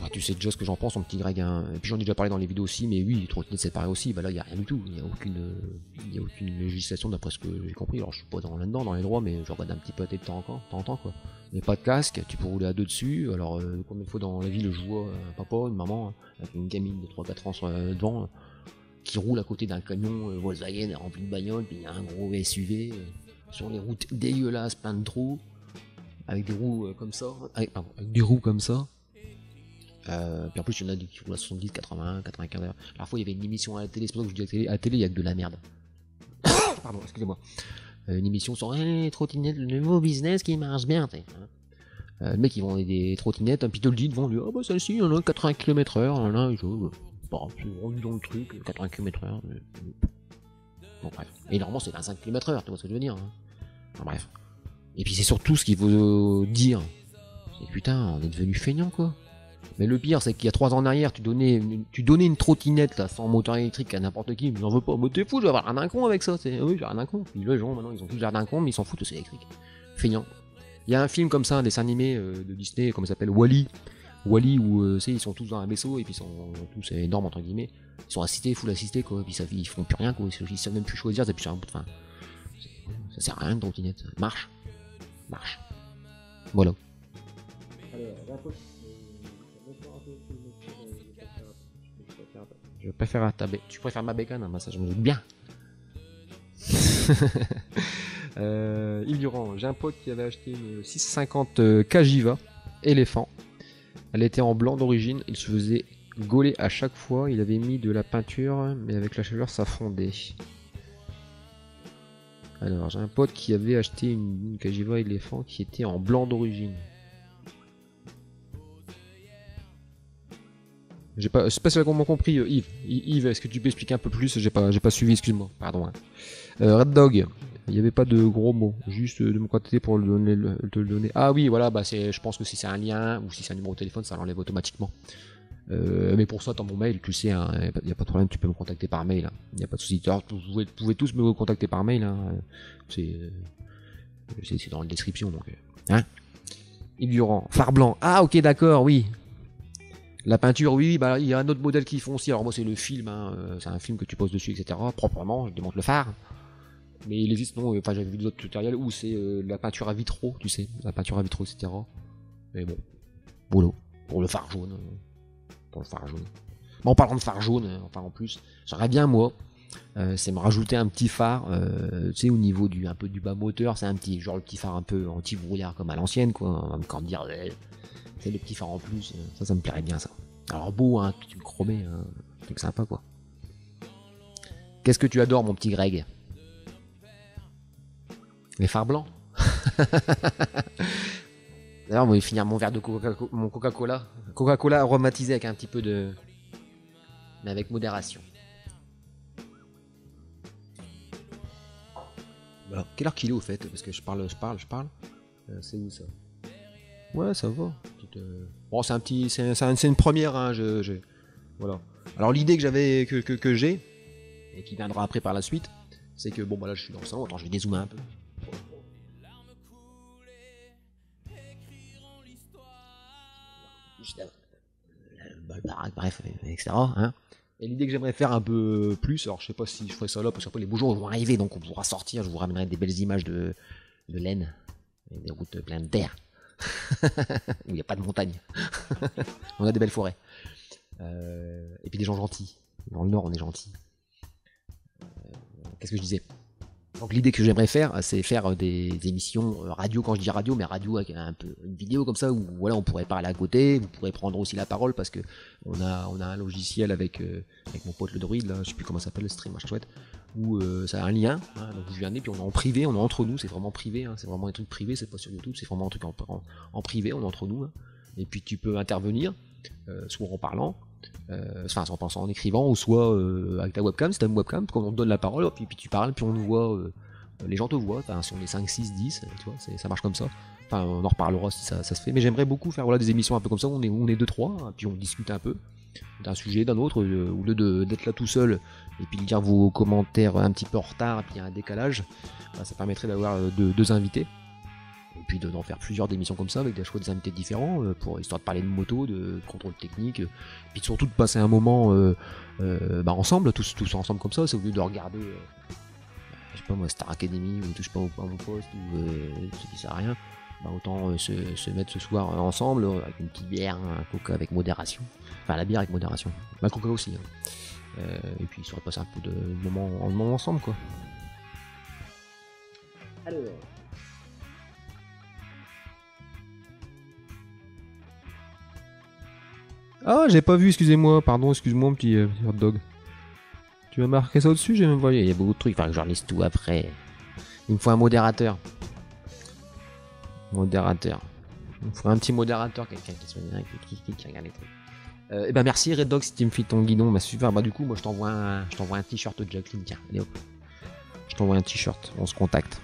Enfin, tu sais déjà ce que j'en pense, mon petit Greg. Hein. Et puis j'en ai déjà parlé dans les vidéos aussi, mais oui, les trottinettes c'est pareil aussi. Bah là, il n'y a rien du tout. Il n'y a aucune, il y a aucune législation d'après ce que j'ai compris. Alors je suis pas dans là-dedans, dans les droits, mais je regarde un petit peu à tête de temps en temps, de temps en temps, quoi. Il n'y a pas de casque, tu peux rouler à deux dessus. Alors euh, combien de fois dans la ville je vois un papa, une maman, hein, avec une gamine de trois quatre ans sur, euh, devant, euh, qui roule à côté d'un camion euh, Volkswagen rempli de bagnoles, puis il y a un gros S U V euh, sur les routes dégueulasses, plein de trous, avec des roues euh, comme ça, avec, pardon, avec des roues comme ça. Euh, puis en plus il y en a qui roulent à soixante-dix, quatre-vingts, quatre-vingt-quinze heures. À la fois il y avait une émission à la télé, c'est pour ça que je dis à la télé, à la télé il y a que de la merde. Pardon, excusez-moi. Euh, une émission sur les trottinettes, le nouveau business qui marche bien. Hein. Euh, le mec il vend des trottinettes, un puis te le dit devant lui, ah oh, bah celle-ci il y en a quatre-vingts kilomètres heure, là il joue, bah c'est rendu dans le truc, quatre-vingts kilomètres heure. Mais... Bon bref. Et normalement c'est vingt-cinq kilomètres heure, tu vois ce que je veux dire. Hein. Enfin, bref. Et puis c'est surtout ce qu'il faut dire. C'est putain, on est devenu feignant quoi. Mais le pire, c'est qu'il y a trois ans en arrière, tu donnais une, tu donnais une trottinette là, sans moteur électrique à n'importe qui, mais j'en veux pas. Mais t'es fou, je vais avoir l'air d'un con avec ça. C'est... Oui, j'ai l'air d'un con. Puis les gens, maintenant, ils ont tous l'air d'un con, mais ils s'en foutent, c'est électrique. Feignant. Il y a un film comme ça, un dessin animé euh, de Disney, comme il s'appelle, Wall-E. Wall-E, où euh, ils sont tous dans un vaisseau, et puis ils sont tous énormes, entre guillemets. Ils sont assistés, full assistés, quoi. Et puis ça, ils font plus rien, quoi. Ils savent même plus choisir, c'est plus sur un bout de fin. Ça sert à rien, une trottinette. Marche. Marche. Voilà. Je préfère ta bé... Tu préfères ma bécane, hein, ça je me doute bien. euh, Yves Durand, j'ai un pote qui avait acheté une six cent cinquante Cagiva éléphant. Elle était en blanc d'origine, il se faisait gauler à chaque fois, il avait mis de la peinture, mais avec la chaleur ça fondait. Alors j'ai un pote qui avait acheté une, une Cagiva éléphant qui était en blanc d'origine. J'ai pas, je sais pas si j'ai vraiment compris, euh, Yves. Yves, est-ce que tu peux expliquer un peu plus? J'ai pas, j'ai pas suivi, excuse-moi. Pardon. Hein. Euh, Red Dog, il n'y avait pas de gros mots, juste de mon côté pour le donner, le, te le donner. Ah oui, voilà, bah c'est, je pense que si c'est un lien ou si c'est un numéro de téléphone, ça l'enlève automatiquement. Euh, mais pour ça, dans mon mail, tu sais, il hein, n'y a pas de problème, tu peux me contacter par mail. Il hein. n'y a pas de souci. Alors, vous pouvez, pouvez tous me contacter par mail. Hein. C'est, c'est, c'est dans la description, donc. Hein. Yves Durand, phare blanc. Ah ok, d'accord, oui. La peinture, oui, bah il y a un autre modèle qui font aussi. Alors moi c'est le film, hein, c'est un film que tu poses dessus, et cetera. Proprement, je démonte le phare. Mais il existe, non, enfin j'avais vu d'autres tutoriels où c'est euh, la peinture à vitraux, tu sais, la peinture à vitraux, et cetera. Mais bon, boulot pour le phare jaune, pour le phare jaune. Bon, en parlant de phare jaune, enfin en plus, j'aimerais bien moi, euh, c'est me rajouter un petit phare, euh, tu sais, au niveau du un peu du bas moteur, c'est un petit genre le petit phare un peu anti-brouillard comme à l'ancienne, quoi. On va me quand dire. Euh, C'est le petit phare en plus, ça, ça me plairait bien ça. Alors beau, hein, tu le chromé, hein, truc sympa quoi. Qu'est-ce que tu adores, mon petit Greg? Les phares blancs. D'ailleurs, on va finir mon verre de Coca mon Coca-Cola. Coca-Cola aromatisé avec un petit peu de... mais avec modération. Voilà. Quelle heure qu'il est au fait? Parce que je parle, je parle, je parle. Euh, c'est où ça? Ouais, ça va. Euh... Bon, c'est un petit, c'est, c'est, un, c'est une première. Hein, je, je... Voilà. Alors l'idée que j'avais, que, que, que j'ai, et qui viendra après par la suite, c'est que bon, bah là, je suis dans le salon. Attends, je vais dézoomer un peu. Bref, et cetera. Hein. Et l'idée que j'aimerais faire un peu plus, alors je sais pas si je ferai ça là, parce qu'après les beaux jours vont arriver, donc on pourra sortir. Je vous ramènerai des belles images de, de laine, et des routes pleines de terre. Où il n'y a pas de montagne. On a des belles forêts. Euh, et puis des gens gentils. Dans le nord, on est gentils. Euh, qu'est-ce que je disais? Donc l'idée que j'aimerais faire, c'est faire des, des émissions radio, quand je dis radio, mais radio avec un peu une vidéo comme ça, où voilà, on pourrait parler à côté, vous pourrez prendre aussi la parole, parce que on a, on a un logiciel avec, euh, avec mon pote le druide, là, je sais plus comment ça s'appelle, le stream, chouette, où euh, ça a un lien, hein, donc vous venez, puis on est en privé, on est entre nous, c'est vraiment privé, hein, c'est vraiment un truc privé, c'est pas sur YouTube, c'est vraiment un truc en, en, en privé, on est entre nous, hein, et puis tu peux intervenir, euh, soit en parlant, euh, enfin en pensant, en écrivant, ou soit euh, avec ta webcam, c'est ta webcam, quand on te donne la parole, puis, puis tu parles, puis on nous voit, euh, les gens te voient, enfin, si on est cinq, six, dix, tu vois, c'est, ça marche comme ça. Enfin, on en reparlera si ça, ça se fait, mais j'aimerais beaucoup faire voilà, des émissions un peu comme ça, où on est, où on est deux trois, puis on discute un peu d'un sujet, d'un autre, euh, au lieu de, d'être là tout seul, et puis de dire vos commentaires un petit peu en retard, et puis il y a un décalage, bah, ça permettrait d'avoir deux, deux invités. et puis d'en faire plusieurs d'émissions comme ça avec des choix des invités différents euh, pour histoire de parler de moto, de contrôle technique, euh, puis surtout de passer un moment euh, euh, bah, ensemble, tous, tous ensemble comme ça, c'est au lieu de regarder euh, je sais pas moi Star Academy ou touche pas au, à mon poste ou euh, ce qui sert à rien. Bah, autant euh, se, se mettre ce soir euh, ensemble euh, avec une petite bière, un coca avec modération, enfin la bière avec modération, la coca aussi hein. euh, et puis histoire de passer un peu de moments en moment ensemble quoi. Alors ah j'ai pas vu, excusez-moi, pardon, excuse-moi mon petit, euh, petit hot dog. Tu m'as marqué ça au-dessus, j'ai même pas vu, il y a beaucoup de trucs, il faudra que j'en liste tout après. Il me faut un modérateur. Modérateur. Il me faut un petit modérateur, quelqu'un qui soit bien, qui, qui, qui regarde les trucs. Euh, et ben merci Red Dog si tu me files ton guidon, bah super. Bah du coup moi je t'envoie un, je t'envoie un t-shirt de Jacqueline, tiens, allez hop. Je t'envoie un t-shirt, on se contacte.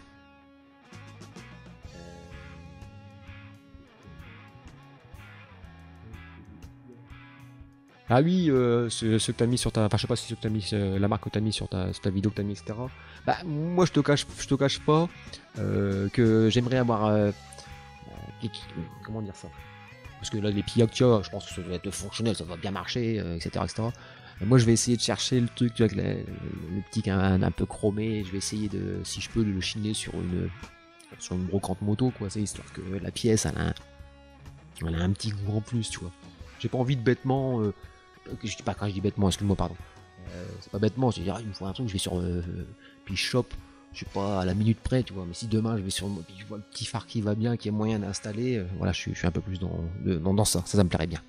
Ah oui, euh, ce, ce que t'as mis sur ta, enfin je sais pas si ce que t'as mis, euh, la marque que t'as mis sur ta, sur ta vidéo que t'as mis, et cetera. Bah moi je te cache, je te cache pas euh, que j'aimerais avoir, euh, euh, comment dire ça. Parce que là, les pillacs, tu vois, je pense que ça doit être fonctionnel, ça va bien marcher, euh, et cetera, et cetera. Et moi, je vais essayer de chercher le truc, tu vois, avec le, le petit un, un peu chromé. Je vais essayer de, si je peux, de le chiner sur une, sur une brocante moto, quoi. C'est histoire que la pièce, elle a un, elle a un petit goût en plus, tu vois. J'ai pas envie de bêtement, euh, je dis pas quand je dis bêtement, excuse-moi, pardon. Euh, c'est pas bêtement, c'est dire, ah, il me faut un truc, je vais sur, euh, puis je chope. Je sais pas à la minute près, tu vois, mais si demain je vais sur le je vois le petit phare qui va bien, qui est moyen d'installer, euh, voilà, je suis, je suis un peu plus dans, de, dans, dans ça, ça, ça me plairait bien.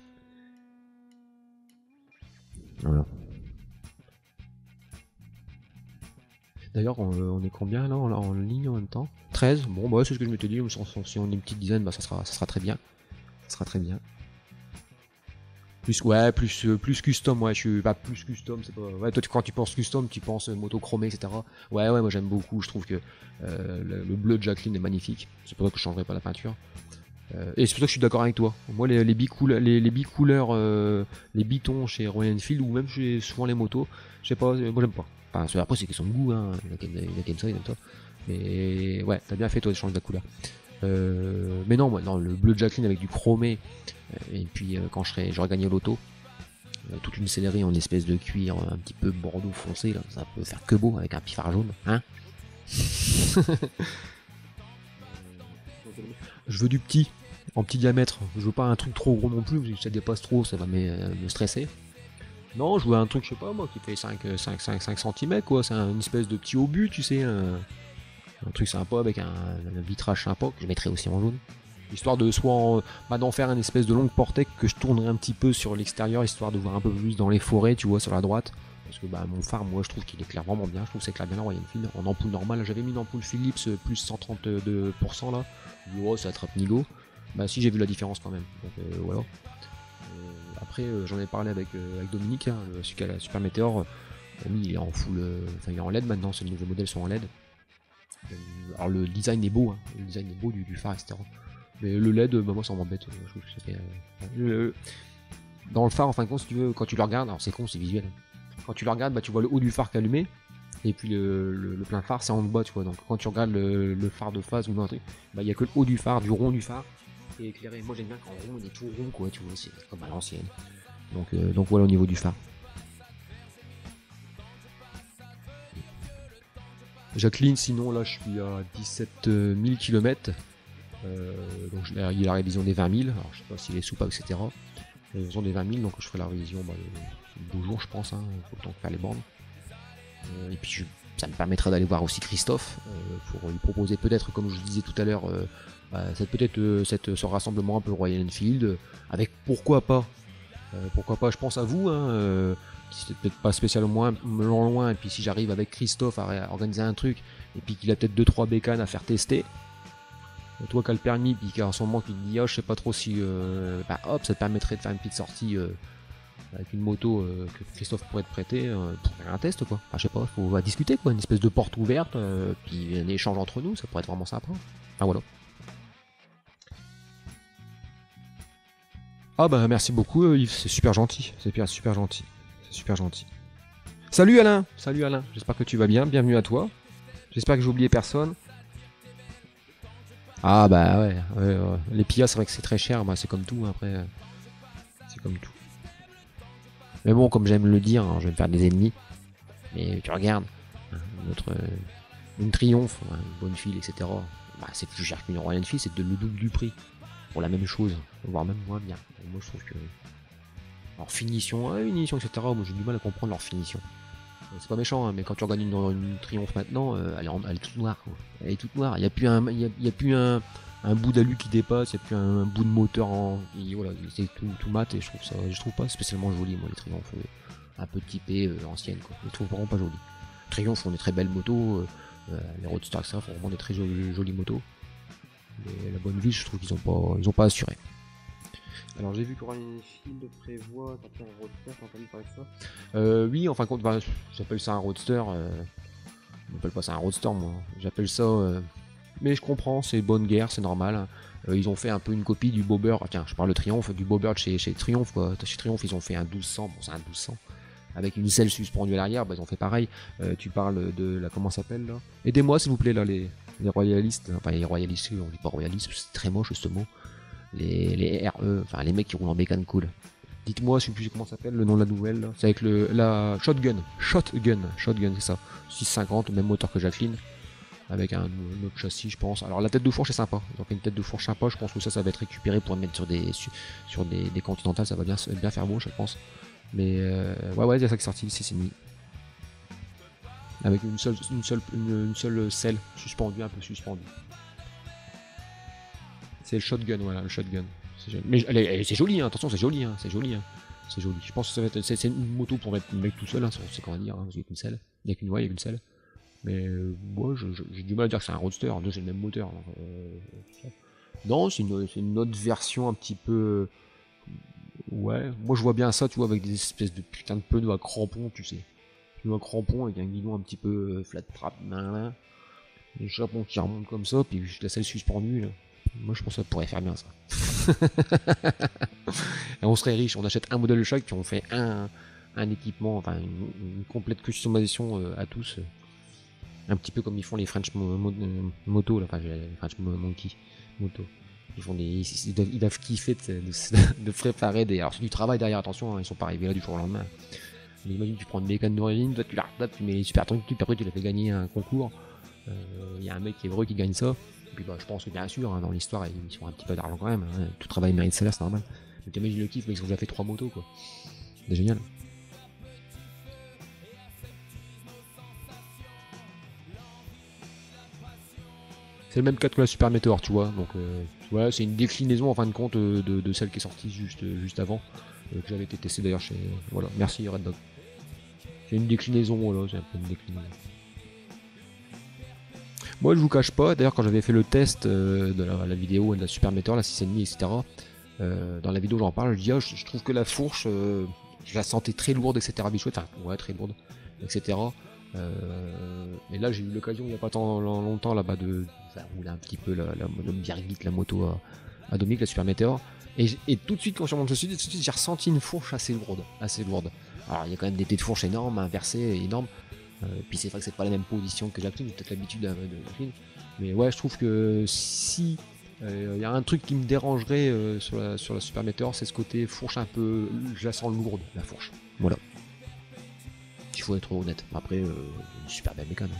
Voilà. D'ailleurs, on, on est combien là en, en ligne en même temps? treize, bon, bah c'est ce que je m'étais dit, si on est une petite dizaine, bah ça sera, ça sera très bien. Ça sera très bien. Plus, ouais, plus, euh, plus custom, ouais, je suis pas plus custom, c'est pas. Ouais, toi, tu, quand tu penses custom, tu penses moto chromée, et cetera. Ouais, ouais, moi j'aime beaucoup, je trouve que euh, le, le bleu de Jacqueline est magnifique. C'est pour ça que je changerai pas la peinture. Euh, et c'est pour ça que je suis d'accord avec toi. Moi, les, les bicouleurs, les, les bicouleurs, euh, les bitons chez Royal Enfield ou même chez souvent les motos, je sais pas, moi j'aime pas. Enfin, après, c'est question de goût, hein. Il y en a qui aiment ça, il y en a qui aiment ça. Mais ouais, t'as bien fait toi de changer la couleur. Euh, mais non, moi, non, le bleu de Jacqueline avec du chromé. Et puis euh, quand je serai, j'aurai gagné l'auto, euh, toute une sellerie en espèce de cuir un petit peu bordeaux foncé, là, ça peut faire que beau avec un pifard jaune, hein. Je veux du petit, en petit diamètre. Je veux pas un truc trop gros non plus, parce que si ça dépasse trop, ça va me, me stresser. Non, je veux un truc, je sais pas moi, qui fait cinq centimètres, quoi. C'est une espèce de petit obus, tu sais, un, un truc sympa avec un, un vitrage sympa que je mettrai aussi en jaune. Histoire de soit en, bah, d'en faire une espèce de longue portée que je tournerai un petit peu sur l'extérieur, histoire de voir un peu plus dans les forêts, tu vois, sur la droite. Parce que bah, mon phare, moi je trouve qu'il éclaire vraiment bien, je trouve que ça éclaire bien la Royal Enfield. En ampoule normale, j'avais mis une ampoule Philips plus cent trente-deux pour cent là. Oh, ça attrape Nigo. Bah si, j'ai vu la différence quand même. Donc euh, voilà. Euh, après, euh, j'en ai parlé avec, euh, avec Dominique, hein, celui qui a la Super Meteor. Euh, il est en full, euh, enfin il est en L E D maintenant, ces nouveaux modèles sont en L E D. Euh, alors le design est beau, hein, le design est beau du, du phare, et cetera. Mais le L E D, bah moi ça m'embête. Je trouve que ça fait, euh, dans le phare, en fin de compte, si tu veux, quand tu le regardes, alors c'est con, c'est visuel. Quand tu le regardes, bah tu vois le haut du phare qui est allumé, et puis le, le, le plein phare c'est en bas, tu vois. Donc quand tu regardes le, le phare de phase ou un truc, bah il y a que le haut du phare, du rond du phare, qui est éclairé. Moi j'aime bien quand rond, il est tout rond, quoi, tu vois, c'est comme à l'ancienne. Donc, euh, donc voilà au niveau du phare. Jacqueline, sinon là je suis à dix-sept mille kilomètres. Euh, donc il y a la révision des vingt mille, alors je sais pas s'il est soupape, et cetera. La révision des vingt mille, donc je ferai la révision bah, le beau jour, je pense, hein, faut le temps de faire les bornes. Euh, et puis je, ça me permettra d'aller voir aussi Christophe euh, pour lui proposer peut-être, comme je le disais tout à l'heure, euh, bah, peut-être euh, ce rassemblement un peu Royal Enfield, euh, avec pourquoi pas, euh, pourquoi pas, je pense à vous, hein, euh, qui c'est peut-être pas spécialement loin, loin, et puis si j'arrive avec Christophe à, à organiser un truc, et puis qu'il a peut-être deux trois bécanes à faire tester. Toi qui as le permis, puis qui en ce moment qui te dit ah, je sais pas trop si euh, bah hop, ça te permettrait de faire une petite sortie euh, avec une moto euh, que Christophe pourrait te prêter euh, pour faire un test, quoi. Enfin, je sais pas, faut va discuter, quoi, une espèce de porte ouverte, euh, puis un échange entre nous, ça pourrait être vraiment sympa. Enfin voilà. Ah bah merci beaucoup euh, Yves, c'est super gentil, c'est super, super gentil, c'est super gentil. Salut Alain, salut Alain, j'espère que tu vas bien, bienvenue à toi. J'espère que j'ai oublié personne. Ah bah ouais, ouais, ouais. Les P I A c'est vrai que c'est très cher, bah, c'est comme tout hein, après. C'est comme tout. Mais bon, comme j'aime le dire, hein, je vais me faire des ennemis. Mais tu regardes, hein, notre, euh, une Triomphe, hein, une bonne file, et cetera. Bah, c'est plus cher qu'une Royal Enfield, c'est de le double du prix. Pour la même chose, voire même moins bien. Et moi je trouve que. Alors finition, hein, finition, et cetera. Moi j'ai du mal à comprendre leur finition. C'est pas méchant, hein, mais quand tu regardes une, une Triomphe maintenant, euh, elle, est en, elle est toute noire. Quoi. Elle est toute noire. Il n'y a plus un, il y a, il y a plus un, un bout d'alu qui dépasse, il n'y a plus un, un bout de moteur en. Et voilà, c'est tout, tout mat et je trouve ça, je trouve pas spécialement joli moi les Triumph euh, un peu typées euh, anciennes quoi. Je les trouve vraiment pas jolies. Triumph font des très belles motos, euh, euh, les Roadster ça font vraiment des très jolies, jolies motos. Mais la bonne vie, je trouve qu'ils ont pas, ils ont pas assuré. Alors j'ai vu qu'Aura Enfield prévoit sortir un roadster, t'as entendu parler de ça euh, Oui, en fin de compte, bah, j'appelle ça un roadster. Euh, je m'appelle pas ça un roadster, moi. J'appelle ça. Euh, mais je comprends, c'est bonne guerre, c'est normal. Euh, ils ont fait un peu une copie du Bobber. Ah, tiens, je parle de Triumph, du Bobber chez, chez Triumph. Quoi. Chez Triumph, ils ont fait un douze cents. Bon, c'est un douze cents. Avec une selle suspendue à l'arrière, bah, ils ont fait pareil. Euh, tu parles de la. Comment ça s'appelle là Aidez-moi s'il vous plaît, là, les, les royalistes. Enfin, les royalistes, on dit pas royalistes, c'est très moche ce mot. Les, les R E, enfin les mecs qui roulent en bécane cool. Dites-moi, je sais plus comment ça s'appelle le nom de la nouvelle. C'est avec le la Shotgun. Shotgun, Shotgun, c'est ça. six cent cinquante, même moteur que Jacqueline. Avec un, un autre châssis, je pense. Alors la tête de fourche est sympa. Ils ont fait une tête de fourche sympa. Je pense que ça, ça va être récupéré pour mettre sur des sur des, des continentales. Ça va bien, bien faire beau, je pense. Mais euh, ouais, ouais, c'est ça qui est sorti. C'est nuit. Avec une seule, une seule, une, une seule selle suspendue, un peu suspendue. C'est le shotgun, voilà, le shotgun. Mais c'est joli, hein, attention, c'est joli, hein, c'est joli, hein, c'est joli. Je pense que ça va être, c'est une moto pour mettre le mec tout seul, hein, c'est qu'on va dire, hein, il n'y a qu'une selle, il n'y a qu'une voie, il n'y a qu'une selle. Mais euh, moi, j'ai du mal à dire que c'est un roadster, deux c'est le même moteur. Donc, euh, non, c'est une, une autre version un petit peu. Ouais, moi je vois bien ça, tu vois, avec des espèces de putain de pneus à crampons, tu sais. Pneus à crampons avec un guidon un petit peu flat trap, nan, des chapeaux qui remontent comme ça, puis la selle suspendue, là. Moi je pense que ça pourrait faire bien ça. Et on serait riche, on achète un modèle de chaque, puis on fait un, un équipement, enfin une, une complète customisation euh, à tous. Euh, un petit peu comme ils font les French mo mo moto, là, enfin les French Monkey moto. Ils font des, ils, ils, doivent, ils doivent kiffer de, de, de préparer des. Alors c'est du travail derrière, attention, hein, ils sont pas arrivés là du jour au lendemain. Mais imagine tu prends une bécane d'origine, toi tu la retapes, tu mets les super trucs, puis après tu la fais gagner un concours. Il euh, y a un mec qui est heureux qui gagne ça. Et puis bah, je pense que bien sûr, hein, dans l'histoire, ils font un petit peu d'argent quand même. Hein. Tout travail mérite salaire, c'est normal. Mais t'imagines le kiff, mais ils ont déjà fait trois motos, quoi. C'est génial. C'est le même cas que la Super Meteor, tu vois. Donc, euh, ouais, c'est une déclinaison en fin de compte de, de, de celle qui est sortie juste, juste avant. Euh, que j'avais été testé d'ailleurs chez. Voilà, merci Red Dog. C'est une déclinaison, voilà, c'est un peu une déclinaison. Moi je vous cache pas, d'ailleurs quand j'avais fait le test euh, de la, la vidéo de la Super Meteor, la six virgule cinq, et cetera. Euh, dans la vidéo j'en parle, je dis ah, je, je trouve que la fourche, euh, je la sentais très lourde, et cetera. Bichouette, enfin ouais très lourde, et cetera. Euh, et là j'ai eu l'occasion il n'y a pas tant longtemps là-bas de faire rouler un petit peu la, la, la bien vite la moto à, à Dominique, la Super Meteor. Et, et tout de suite quand je remonte dessus, j'ai ressenti une fourche assez lourde, assez lourde. Alors il y a quand même des têtes de fourche énormes, inversées, énormes. Euh, puis c'est vrai que c'est pas la même position que Jacqueline, j'ai peut-être l'habitude de Jacqueline. Mais ouais, je trouve que si il euh, y a un truc qui me dérangerait euh, sur, la, sur la Super Meteor, c'est ce côté fourche un peu. Je la sens lourde, la fourche. Voilà. Il faut être honnête. Après, euh, une super belle mécane.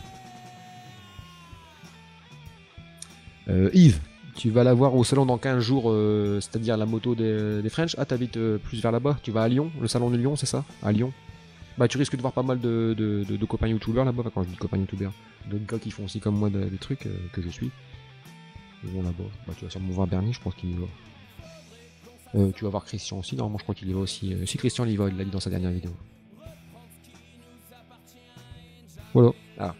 Euh, Yves, tu vas la voir au salon dans quinze jours, euh, c'est-à-dire la moto des, des French. Ah, t'habites euh, plus vers là-bas. Tu vas à Lyon, le salon de Lyon, c'est ça? À Lyon. Bah tu risques de voir pas mal de, de, de, de copains youtubeurs là-bas, enfin, quand je dis copains youtubeurs, d'autres gars qui font aussi comme moi de, des trucs euh, que je suis. Ils vont là-bas. Bah tu vas sûrement voir Bernie, je pense qu'il y va. Euh, tu vas voir Christian aussi, normalement je crois qu'il y va aussi. Euh, si Christian il y va, il l'a dit dans sa dernière vidéo. Voilà. Ah.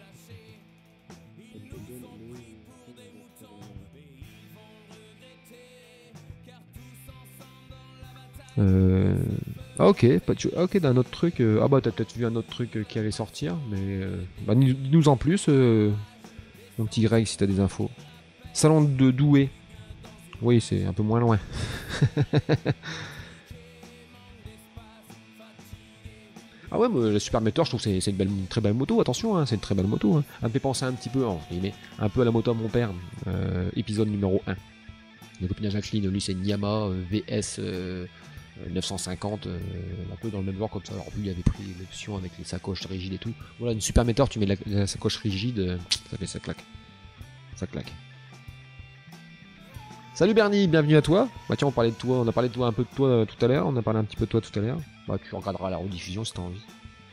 Euh... Ah ok, ok d'un autre truc, euh... ah bah t'as peut-être vu un autre truc euh, qui allait sortir, mais euh... bah, dis-nous en plus, euh... mon petit Greg si t'as des infos. Salon de Douai, oui c'est un peu moins loin. Ah ouais, mais la Super Meteor, je trouve que c'est une, belle, une très belle moto, attention, hein, c'est une très belle moto. Hein. Elle me fait penser un petit peu, hein, un peu à la moto à mon père, euh, épisode numéro un. Le copinage Jacqueline, lui c'est une Yamaha euh, V S euh, neuf cent cinquante, euh, un peu dans le même genre comme ça. Alors lui il avait pris l'option avec les sacoches rigides et tout. Voilà, une Super Meteor, tu mets la, la sacoche rigide, euh, ça fait ça claque. Ça claque. Salut Bernie, bienvenue à toi. Bah tiens, on parlait de toi, on a parlé de toi un peu de toi euh, tout à l'heure, on a parlé un petit peu de toi tout à l'heure. Bah tu regarderas la rediffusion si t'as envie.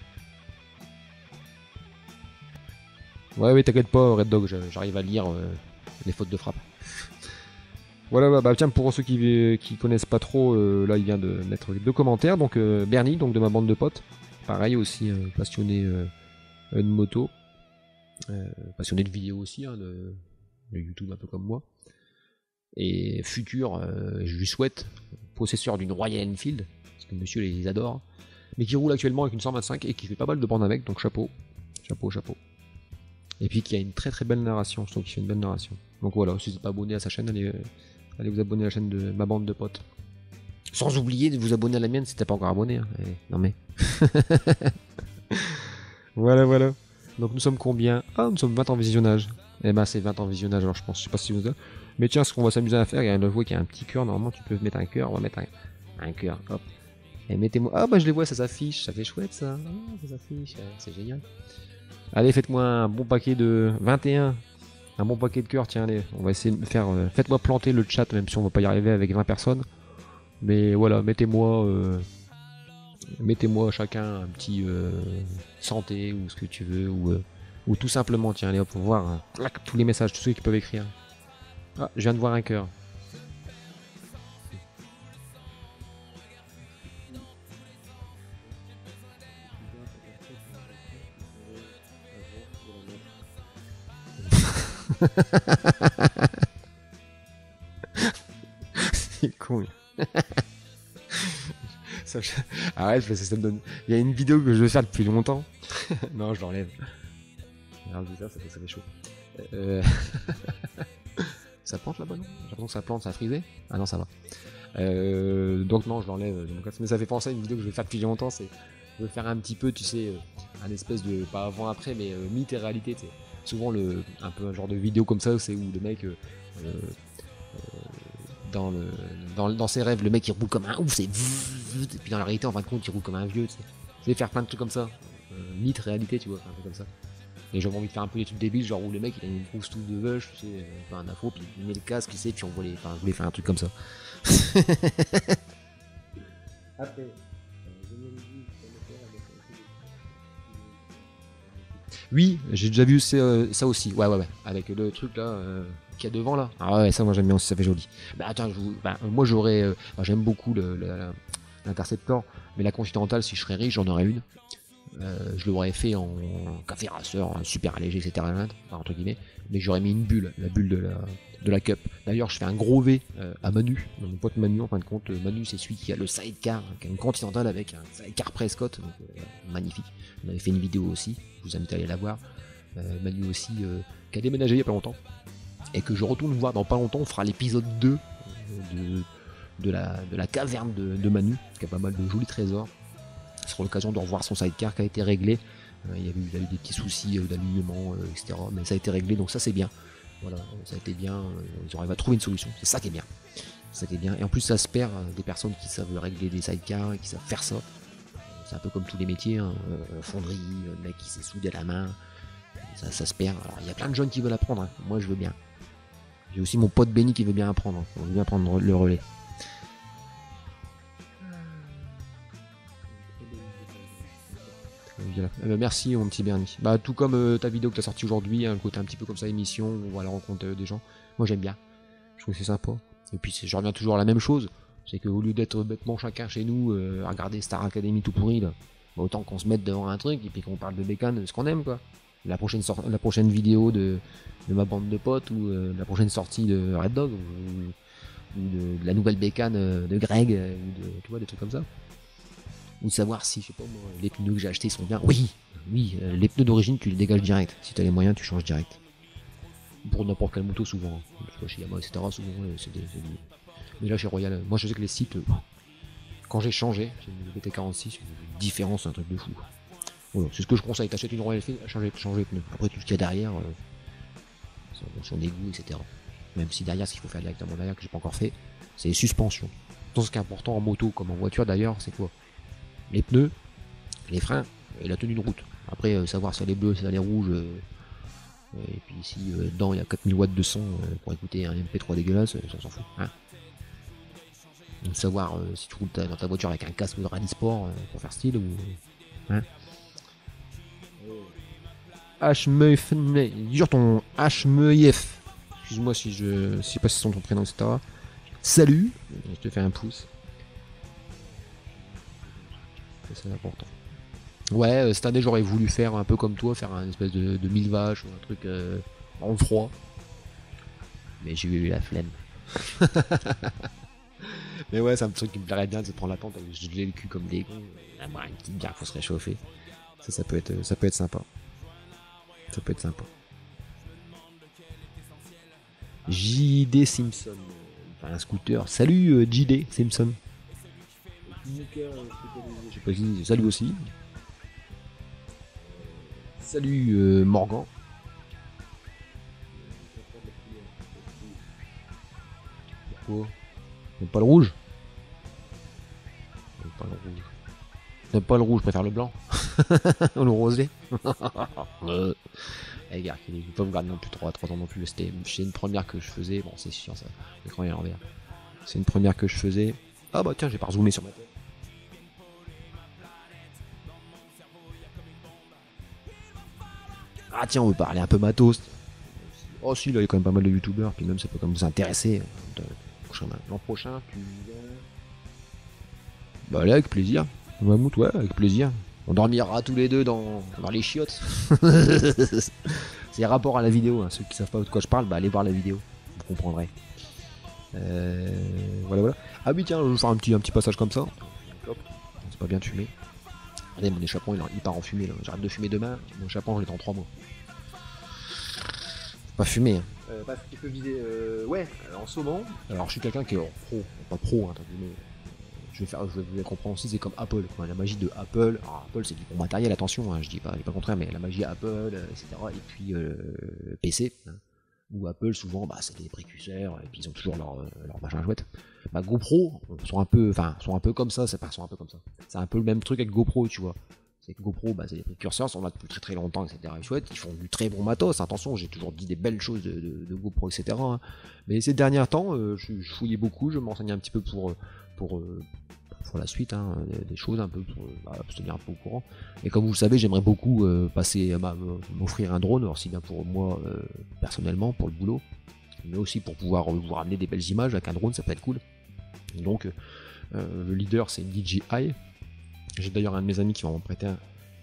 Ouais, oui, t'inquiète pas, Red Dog, j'arrive à lire euh, les fautes de frappe. Voilà, bah, bah tiens, pour ceux qui, qui connaissent pas trop, euh, là il vient de mettre deux commentaires. Donc euh, Bernie, donc de ma bande de potes, pareil aussi, euh, passionné euh, de moto, euh, passionné de vidéo aussi, hein, de, de YouTube un peu comme moi. Et futur, euh, je lui souhaite, possesseur d'une Royal Enfield, parce que monsieur les adore, mais qui roule actuellement avec une cent vingt-cinq et qui fait pas mal de bandes avec, donc chapeau, chapeau, chapeau. Et puis qui a une très très belle narration, je trouve qu'il fait une belle narration. Donc voilà, si vous n'êtes pas abonné à sa chaîne, allez, allez vous abonner à la chaîne de ma bande de potes. Sans oublier de vous abonner à la mienne si t'es pas encore abonné. Hein. Et, non mais... voilà, voilà. Donc nous sommes combien? Ah, nous sommes vingt en visionnage. Eh ben c'est vingt en visionnage, alors je pense, je sais pas si vous avez... Mais tiens, ce qu'on va s'amuser à faire, il y a un voix qui a un petit cœur, normalement tu peux mettre un cœur, on va mettre un, un cœur, hop. Et mettez-moi... Ah bah je les vois, ça s'affiche, ça fait chouette ça. Ah, ça s'affiche, c'est génial. Allez, faites-moi un bon paquet de vingt et un. Un bon paquet de cœur, tiens, allez. On va essayer de faire... Euh... Faites-moi planter le chat, même si on va pas y arriver avec vingt personnes. Mais voilà, mettez-moi... Euh... Mettez-moi chacun un petit euh... santé, ou ce que tu veux, ou... Euh... Ou tout simplement, tiens, allez hop, pour voir hein, tous les messages, tous ceux qui peuvent écrire. Ah, je viens de voir un cœur. C'est con. Ça, je... Arrête, parce que ça me donne... Il y a une vidéo que je veux faire depuis longtemps. Non, je l'enlève. Regarde, ça, ça fait, ça fait chaud. Euh... ça plante là-bas, non? J'ai l'impression que ça plante, ça a frisé. Ah non, ça va. Euh... Donc non, je l'enlève. Mais ça fait penser à une vidéo que je vais faire depuis longtemps. C'est, je veux faire un petit peu, tu sais, un espèce de, pas avant-après, mais euh, mythe et réalité. Tu sais. Souvent, le, un peu un genre de vidéo comme ça, c'est où le mec, euh, euh, dans, le, dans, dans ses rêves, le mec il roule comme un ouf, c'est, et puis dans la réalité, en fin de compte, il roule comme un vieux. Tu sais, tu sais faire plein de trucs comme ça. Euh, mythe, réalité, tu vois, un peu comme ça. Et j'avais envie de faire un peu des trucs débiles, genre où le mec il a une grosse toux de veuche, tu sais, euh, un afro, puis il met le casque, tu sais, puis on voulait, enfin, je voulais faire un truc comme ça. Après, oui, j'ai déjà vu ça, euh, ça aussi, ouais, ouais, ouais, avec le truc là euh, qu'il y a devant là. Ah ouais, ça moi j'aime bien aussi, ça fait joli. Bah attends, je vous... bah, moi j'aurais, euh, bah, j'aime beaucoup le, le, la, l'Interceptor, mais la Continental, si je serais riche, j'en aurais une. Euh, je l'aurais fait en café rasseur, un super allégé, et cetera. Entre guillemets, mais j'aurais mis une bulle, la bulle de la, de la Cup. D'ailleurs, je fais un gros V euh, à Manu, mon pote Manu. En fin de compte, Manu, c'est celui qui a le sidecar, qui a une Continental avec un sidecar Prescott, donc, euh, magnifique. On avait fait une vidéo aussi, je vous invite à aller la voir. Euh, Manu aussi, euh, qui a déménagé il y a pas longtemps, et que je retourne voir dans pas longtemps. On fera l'épisode deux de, de, la, de la caverne de, de Manu, qui a pas mal de jolis trésors. Ce sera l'occasion de revoir son sidecar qui a été réglé. Euh, il, y a eu, il y a eu des petits soucis euh, d'alignement, euh, et cetera. Mais ça a été réglé, donc ça c'est bien. Voilà, ça a été bien. Euh, ils ont arrivé à trouver une solution. C'est ça qui est bien. C'est ça qui est bien. Et en plus, ça se perd euh, des personnes qui savent régler des sidecars et qui savent faire ça. Euh, c'est un peu comme tous les métiers, hein. euh, fonderie, le mec qui s'est soudé à la main. Ça, ça se perd. Alors, il y a plein de jeunes qui veulent apprendre. Hein. Moi, je veux bien. J'ai aussi mon pote Benny qui veut bien apprendre. Hein. On veut bien prendre le relais. Euh, merci mon petit Bernie. Bah tout comme euh, ta vidéo que tu as sortie aujourd'hui, hein, le côté un petit peu comme ça émission, où on va à la rencontre euh, des gens. Moi j'aime bien. Je trouve que c'est sympa. Et puis je reviens toujours à la même chose. C'est qu'au lieu d'être bêtement chacun chez nous euh, à regarder Star Academy tout pourri, là, bah, autant qu'on se mette devant un truc et puis qu'on parle de bécane, ce qu'on aime quoi. La prochaine, sor- la prochaine vidéo de, de ma bande de potes ou euh, la prochaine sortie de Red Dog ou, ou de, de la nouvelle bécane euh, de Greg euh, ou de, tu vois, des trucs comme ça. Ou de savoir si, je sais pas moi, les pneus que j'ai achetés sont bien. Oui, oui, euh, les pneus d'origine tu les dégages direct. Si t'as les moyens, tu changes direct. Pour n'importe quelle moto souvent. Hein. Parce que chez Yamaha, et cetera. Souvent, euh, c'est des, c'est des... Mais là chez Royal, moi je sais que les sites, euh, quand j'ai changé, j'ai une B T quarante-six, une différence, un truc de fou. Voilà, c'est ce que je conseille, t'achètes une Royal Enfield, changer, changer les pneus. Après tout ce qu'il y a derrière, euh, son, son égout, et cetera. Même si derrière, ce qu'il faut faire directement derrière, que j'ai pas encore fait, c'est les suspensions. Tout ce qui est important en moto, comme en voiture d'ailleurs, c'est quoi? Les pneus, les freins et la tenue de route. Après, euh, savoir si elle est bleue, si elle est rouge, euh, et puis si euh, dedans il y a quatre mille watts de son euh, pour écouter un M P trois dégueulasse, euh, ça s'en fout. Hein. Donc savoir euh, si tu roules ta, dans ta voiture avec un casque de rallye sport euh, pour faire style ou... Hein. Hmeuf, dis ton Hmeuf. Excuse-moi si je sais pas si c'est ton prénom, et cetera. Salut, je te fais un pouce. C'est important. Ouais, euh, cette année j'aurais voulu faire un peu comme toi, faire un espèce de, de mille vaches ou un truc euh, en froid. Mais j'ai eu la flemme. Mais ouais, c'est un truc qui me plairait bien de se prendre la tente avec geler le cul comme des cons. Avoir une petite bière pour se réchauffer. Ça, ça peut être, ça peut être sympa. Ça peut être sympa. J D Simpson. Enfin, un scooter. Salut euh, J D Simpson. Je sais pas si. Salut aussi. Salut euh, Morgan. Pourquoi? T'aimes pas le rouge? T'aimes pas le rouge. T'aimes pas le rouge, je préfère le blanc. Ou le rosé. euh. Eh gars, il ne faut pas me garder non plus trois ans non plus. C'était une première que je faisais. Bon, c'est chiant ça. L'écran est à l'envers. C'est une première que je faisais. Ah bah tiens, j'ai pas rezoomé sur ma tête. Ah tiens, on veut parler un peu matos. Oh si, là il y a quand même pas mal de youtubeurs. Puis même ça peut comme vous intéresser. L'an prochain, tu... Bah là, avec plaisir. Mammouth, ouais, avec plaisir. On dormira tous les deux dans, dans les chiottes. C'est rapport à la vidéo, hein. Ceux qui savent pas de quoi je parle, bah allez voir la vidéo, vous comprendrez. Euh, voilà, voilà. Ah oui, tiens, je vais faire un petit, un petit passage comme ça. C'est pas bien de fumer. Regardez, mon échappement, il, il part en fumée là. J'arrête de fumer demain, mon échappement, je l'ai en trois mois. Faut pas fumer. Hein. Euh, pas tu peux viser. Euh, ouais, en ce moment. Alors, je suis quelqu'un qui est pro, pas pro, hein, mais je vais faire, je vais vous comprendre aussi, c'est comme Apple, quoi. La magie de Apple. Alors, Apple, c'est du bon matériel, attention, hein, je dis pas, je dis pas le contraire, mais la magie Apple, euh, et cetera. Et puis euh, P C, hein, où Apple, souvent, bah, c'est des précurseurs, et puis ils ont toujours leur, leur machin chouette. Bah, GoPro sont un peu, enfin, sont un peu comme ça, c'est pas, sont un peu comme ça. C'est un peu le même truc avec GoPro, tu vois. C'est que GoPro, bah, c'est des précurseurs, sont là depuis très très longtemps, et cetera. Et chouette, ils font du très bon matos. Attention, j'ai toujours dit des belles choses de, de, de GoPro, et cetera. Hein. Mais ces derniers temps, euh, je, je fouillais beaucoup, je m'enseignais un petit peu pour, pour, euh, pour la suite, hein, des, des choses un peu pour bah, se tenir un peu au courant. Et comme vous le savez, j'aimerais beaucoup euh, passer, bah, m'offrir un drone, aussi bien pour moi euh, personnellement, pour le boulot, mais aussi pour pouvoir euh, vous ramener des belles images avec un drone, ça peut être cool. Donc, euh, le leader, c'est une D J I. J'ai d'ailleurs un de mes amis qui va m'en prêter un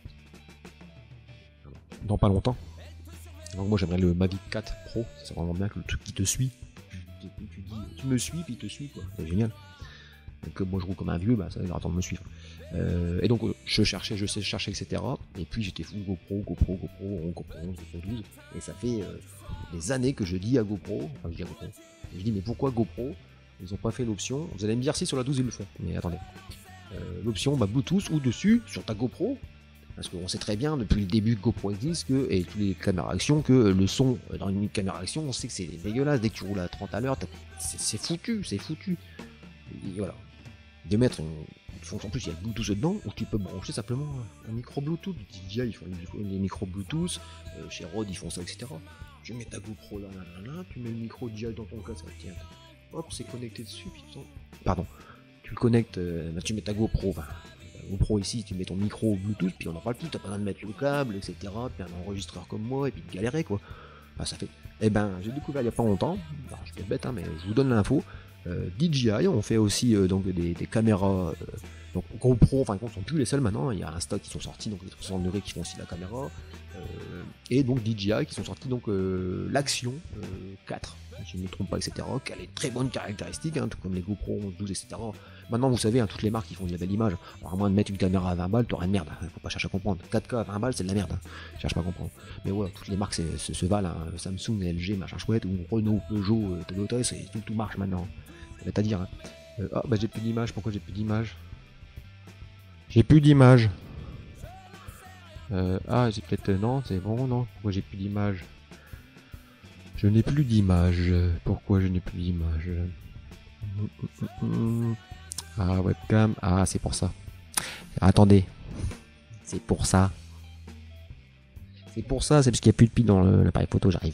dans pas longtemps. Donc moi j'aimerais le Mavic quatre Pro, c'est vraiment bien que le truc qui te suit. Tu, tu dis tu me suis puis il te suit quoi, c'est génial. Donc moi je roule comme un vieux, bah ça va attendre de me suivre. Euh, et donc je cherchais, je sais chercher, et cetera. Et puis j'étais fou GoPro, GoPro, GoPro, GoPro onze, GoPro douze. Et ça fait euh, des années que je dis à GoPro, enfin je dis à GoPro, et je dis mais pourquoi GoPro ils ont pas fait l'option? Vous allez me dire si sur la douze ils le font, mais attendez. Euh, l'option bah, Bluetooth ou dessus sur ta GoPro, parce qu'on sait très bien depuis le début que GoPro existe que, et toutes les caméras action que le son dans une caméra action on sait que c'est dégueulasse. Dès que tu roules à trente à l'heure c'est foutu, c'est foutu. Et voilà, de mettre une, une fonction en plus, il y a le Bluetooth dedans où tu peux brancher simplement un micro Bluetooth. D J I ils font les micros Bluetooth, euh, chez Rode ils font ça, etc. Tu mets ta GoPro là, là, là, là, tu mets le micro D J I dans ton casque, tiens, hop c'est connecté dessus, puis pardon, tu le connectes, euh, tu mets ta GoPro, enfin, ta GoPro ici, tu mets ton micro Bluetooth, puis on en parle plus, t'as pas besoin de mettre le câble, et cetera. Puis un enregistreur comme moi, et puis de galérer quoi. Enfin, ça fait. Eh ben, j'ai découvert il y a pas longtemps, alors, je suis peut-être bête, hein, mais je vous donne l'info. Euh, D J I, on fait aussi euh, donc des, des caméras. Euh, donc GoPro, enfin, ils sont plus les seuls maintenant. Il y a Insta qui sont sortis, donc les soixante degrés qui font aussi la caméra. Euh, et donc D J I qui sont sortis donc euh, l'Action euh, quatre, si je ne me trompe pas, et cetera. Qui a les très bonnes caractéristiques, hein, tout comme les GoPro onze, douze, et cetera. Maintenant, vous savez, hein, toutes les marques qui font de la belle image. Alors, à moins de mettre une caméra à vingt balles, t'auras une merde. Hein, faut pas chercher à comprendre. quatre K à vingt balles, c'est de la merde. Hein. Cherche pas à comprendre. Mais ouais, toutes les marques se, se valent. Hein. Samsung, L G, machin chouette, ou Renault, Peugeot, euh, Toyota, c'est tout, tout marche maintenant. C'est à dire. Hein. Euh, ah, bah j'ai plus d'image. Pourquoi j'ai plus d'image? J'ai plus d'image. Euh, ah, j'ai peut-être... Non, c'est bon, non. Pourquoi j'ai plus d'image? Je n'ai plus d'image. Pourquoi je n'ai plus d'image? Ah, webcam. Ah, c'est pour ça. Attendez. C'est pour ça. C'est pour ça, c'est parce qu'il n'y a plus de pile dans l'appareil photo, j'arrive.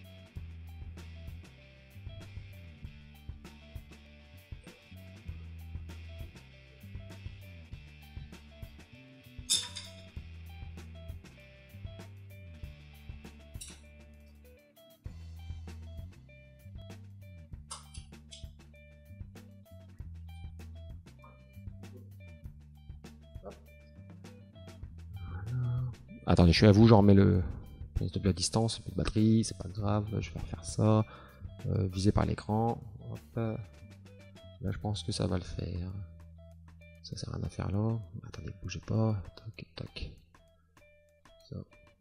Attendez, je suis à vous, je remets le de la distance, un peu de batterie, c'est pas grave, je vais refaire ça. Euh, visé par l'écran. Là, je pense que ça va le faire. Ça sert à rien à faire là. Attendez, bougez pas. Tac, tac. Ça.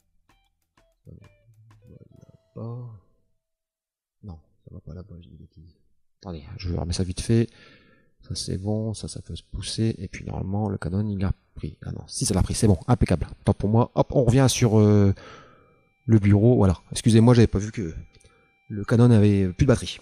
Voilà pas. Non, ça va pas là-bas, j'ai des bêtises. Attendez, je remets ça vite fait. Ça c'est bon, ça ça peut se pousser. Et puis normalement, le Canon il a pris. Ah non, si ça l'a pris, c'est bon, impeccable. Tant pour moi. Hop, on revient sur euh, le bureau. Voilà. Excusez-moi, j'avais pas vu que le Canon avait plus de batterie.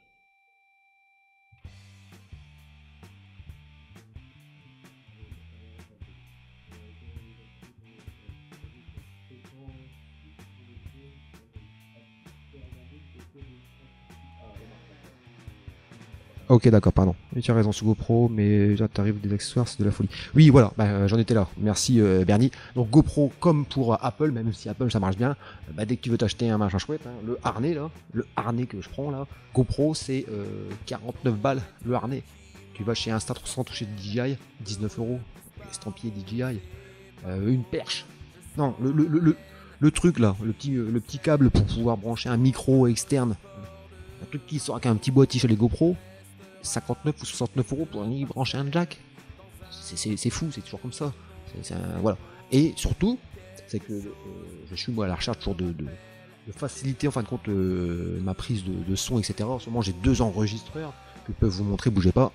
Ok, d'accord, pardon. Et tu as raison, sous GoPro, mais là t'arrives des accessoires, c'est de la folie. Oui, voilà, bah, j'en étais là. Merci euh, Bernie. Donc GoPro, comme pour Apple, même si Apple ça marche bien, bah, dès que tu veux t'acheter un machin chouette, hein, le harnais là, le harnais que je prends là, GoPro c'est euh, quarante-neuf balles le harnais. Tu vas chez Insta trois cents ou chez D J I, dix-neuf euros, estampillé D J I, euh, une perche. Non, le, le, le, le, le truc là, le petit, le petit câble pour pouvoir brancher un micro externe, un truc qui sort avec un petit boîtier chez les GoPro. cinquante-neuf ou soixante-neuf euros pour y brancher un jack. C'est fou, c'est toujours comme ça. C'est un, voilà. Et surtout, c'est que euh, je suis moi à la recherche toujours de, de, de faciliter en fin de compte euh, ma prise de, de son, et cetera. En ce moment, j'ai deux enregistreurs que je peux vous montrer, bougez pas.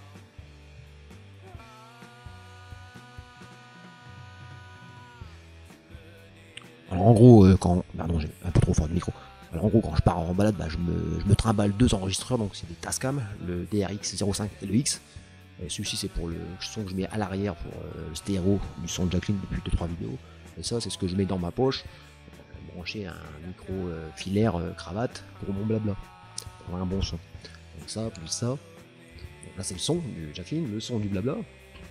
Alors en gros, euh, quand... Pardon, j'ai un peu trop fort de micro. Alors en gros, quand je pars en balade, bah, je, me, je me trimballe deux enregistreurs, donc c'est des Tascam, le D R X zéro cinq et le X. Celui-ci c'est pour le son que je mets à l'arrière pour euh, le stéréo du son de Jacqueline depuis deux trois vidéos. Et ça c'est ce que je mets dans ma poche, euh, branché à un micro euh, filaire euh, cravate pour mon blabla, pour avoir un bon son. Donc ça, plus ça. Donc là c'est le son de Jacqueline, le son du blabla.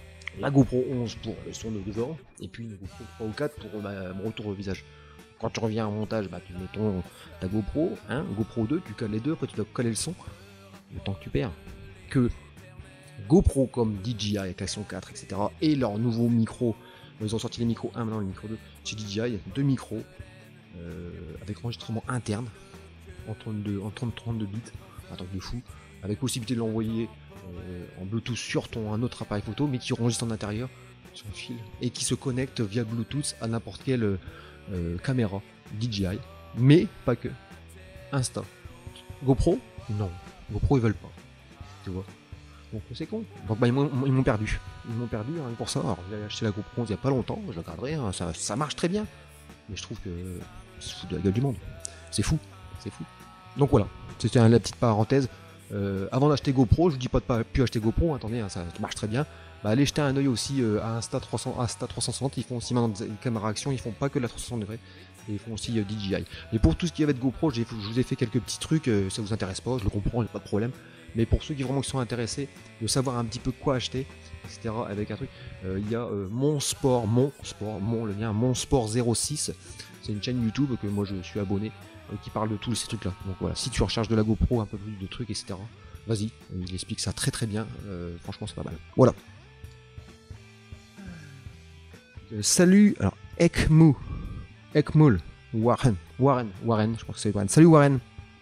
La GoPro onze pour le son de devant, et puis une GoPro trois ou quatre pour bah, mon retour au visage. Quand tu reviens en montage, bah, tu mets ton, ta GoPro, hein, GoPro deux, tu cales les deux, après tu dois coller le son, le temps que tu perds. Que GoPro comme D J I avec Action quatre, et cetera. Et leur nouveau micro, ils ont sorti les micros un, maintenant le micro deux, chez D J I, deux micros, euh, avec enregistrement interne, en trente-deux, en trente trente-deux bits, un truc de fou, avec possibilité de l'envoyer euh, en Bluetooth sur ton un autre appareil photo, mais qui enregistre en intérieur, sur le fil, et qui se connecte via Bluetooth à n'importe quelle euh, caméra D J I, mais pas que. Insta. GoPro, non. GoPro ils veulent pas. Tu vois. Donc c'est con. Donc bah, ils m'ont perdu. Ils m'ont perdu hein, pour ça. Alors j'ai acheté la GoPro il y a pas longtemps, je la garderai, hein, ça, ça marche très bien. Mais je trouve que c'est fou de la gueule du monde. C'est fou, c'est fou. Donc voilà, c'était la petite parenthèse. Euh, avant d'acheter GoPro, je vous dis pas de pas plus acheter GoPro, hein, attendez, hein, ça marche très bien. Bah, allez jeter un oeil aussi euh, à Insta trois cents, Insta trois cent soixante, ils font aussi maintenant des caméras action, ils font pas que la trois cent soixante degrés, et ils font aussi euh, D J I. Et pour tout ce qui va être GoPro, je vous ai fait quelques petits trucs, euh, ça vous intéresse pas, je le comprends, il n'y a pas de problème. Mais pour ceux qui vraiment qui sont intéressés de savoir un petit peu quoi acheter, et cetera avec un truc, euh, il y a euh, Mon Sport, Mon Sport, Mon le lien, Mon Sport zéro six, c'est une chaîne YouTube que moi je suis abonné, euh, qui parle de tous ces trucs là. Donc voilà, si tu recherches de la GoPro, un peu plus de trucs, et cetera. Vas-y, il explique ça très très bien, euh, franchement c'est pas mal. Voilà. Euh, salut, alors Ekmou, Ekmoul, Warren, Warren, Warren, je crois que c'est Warren. Salut Warren.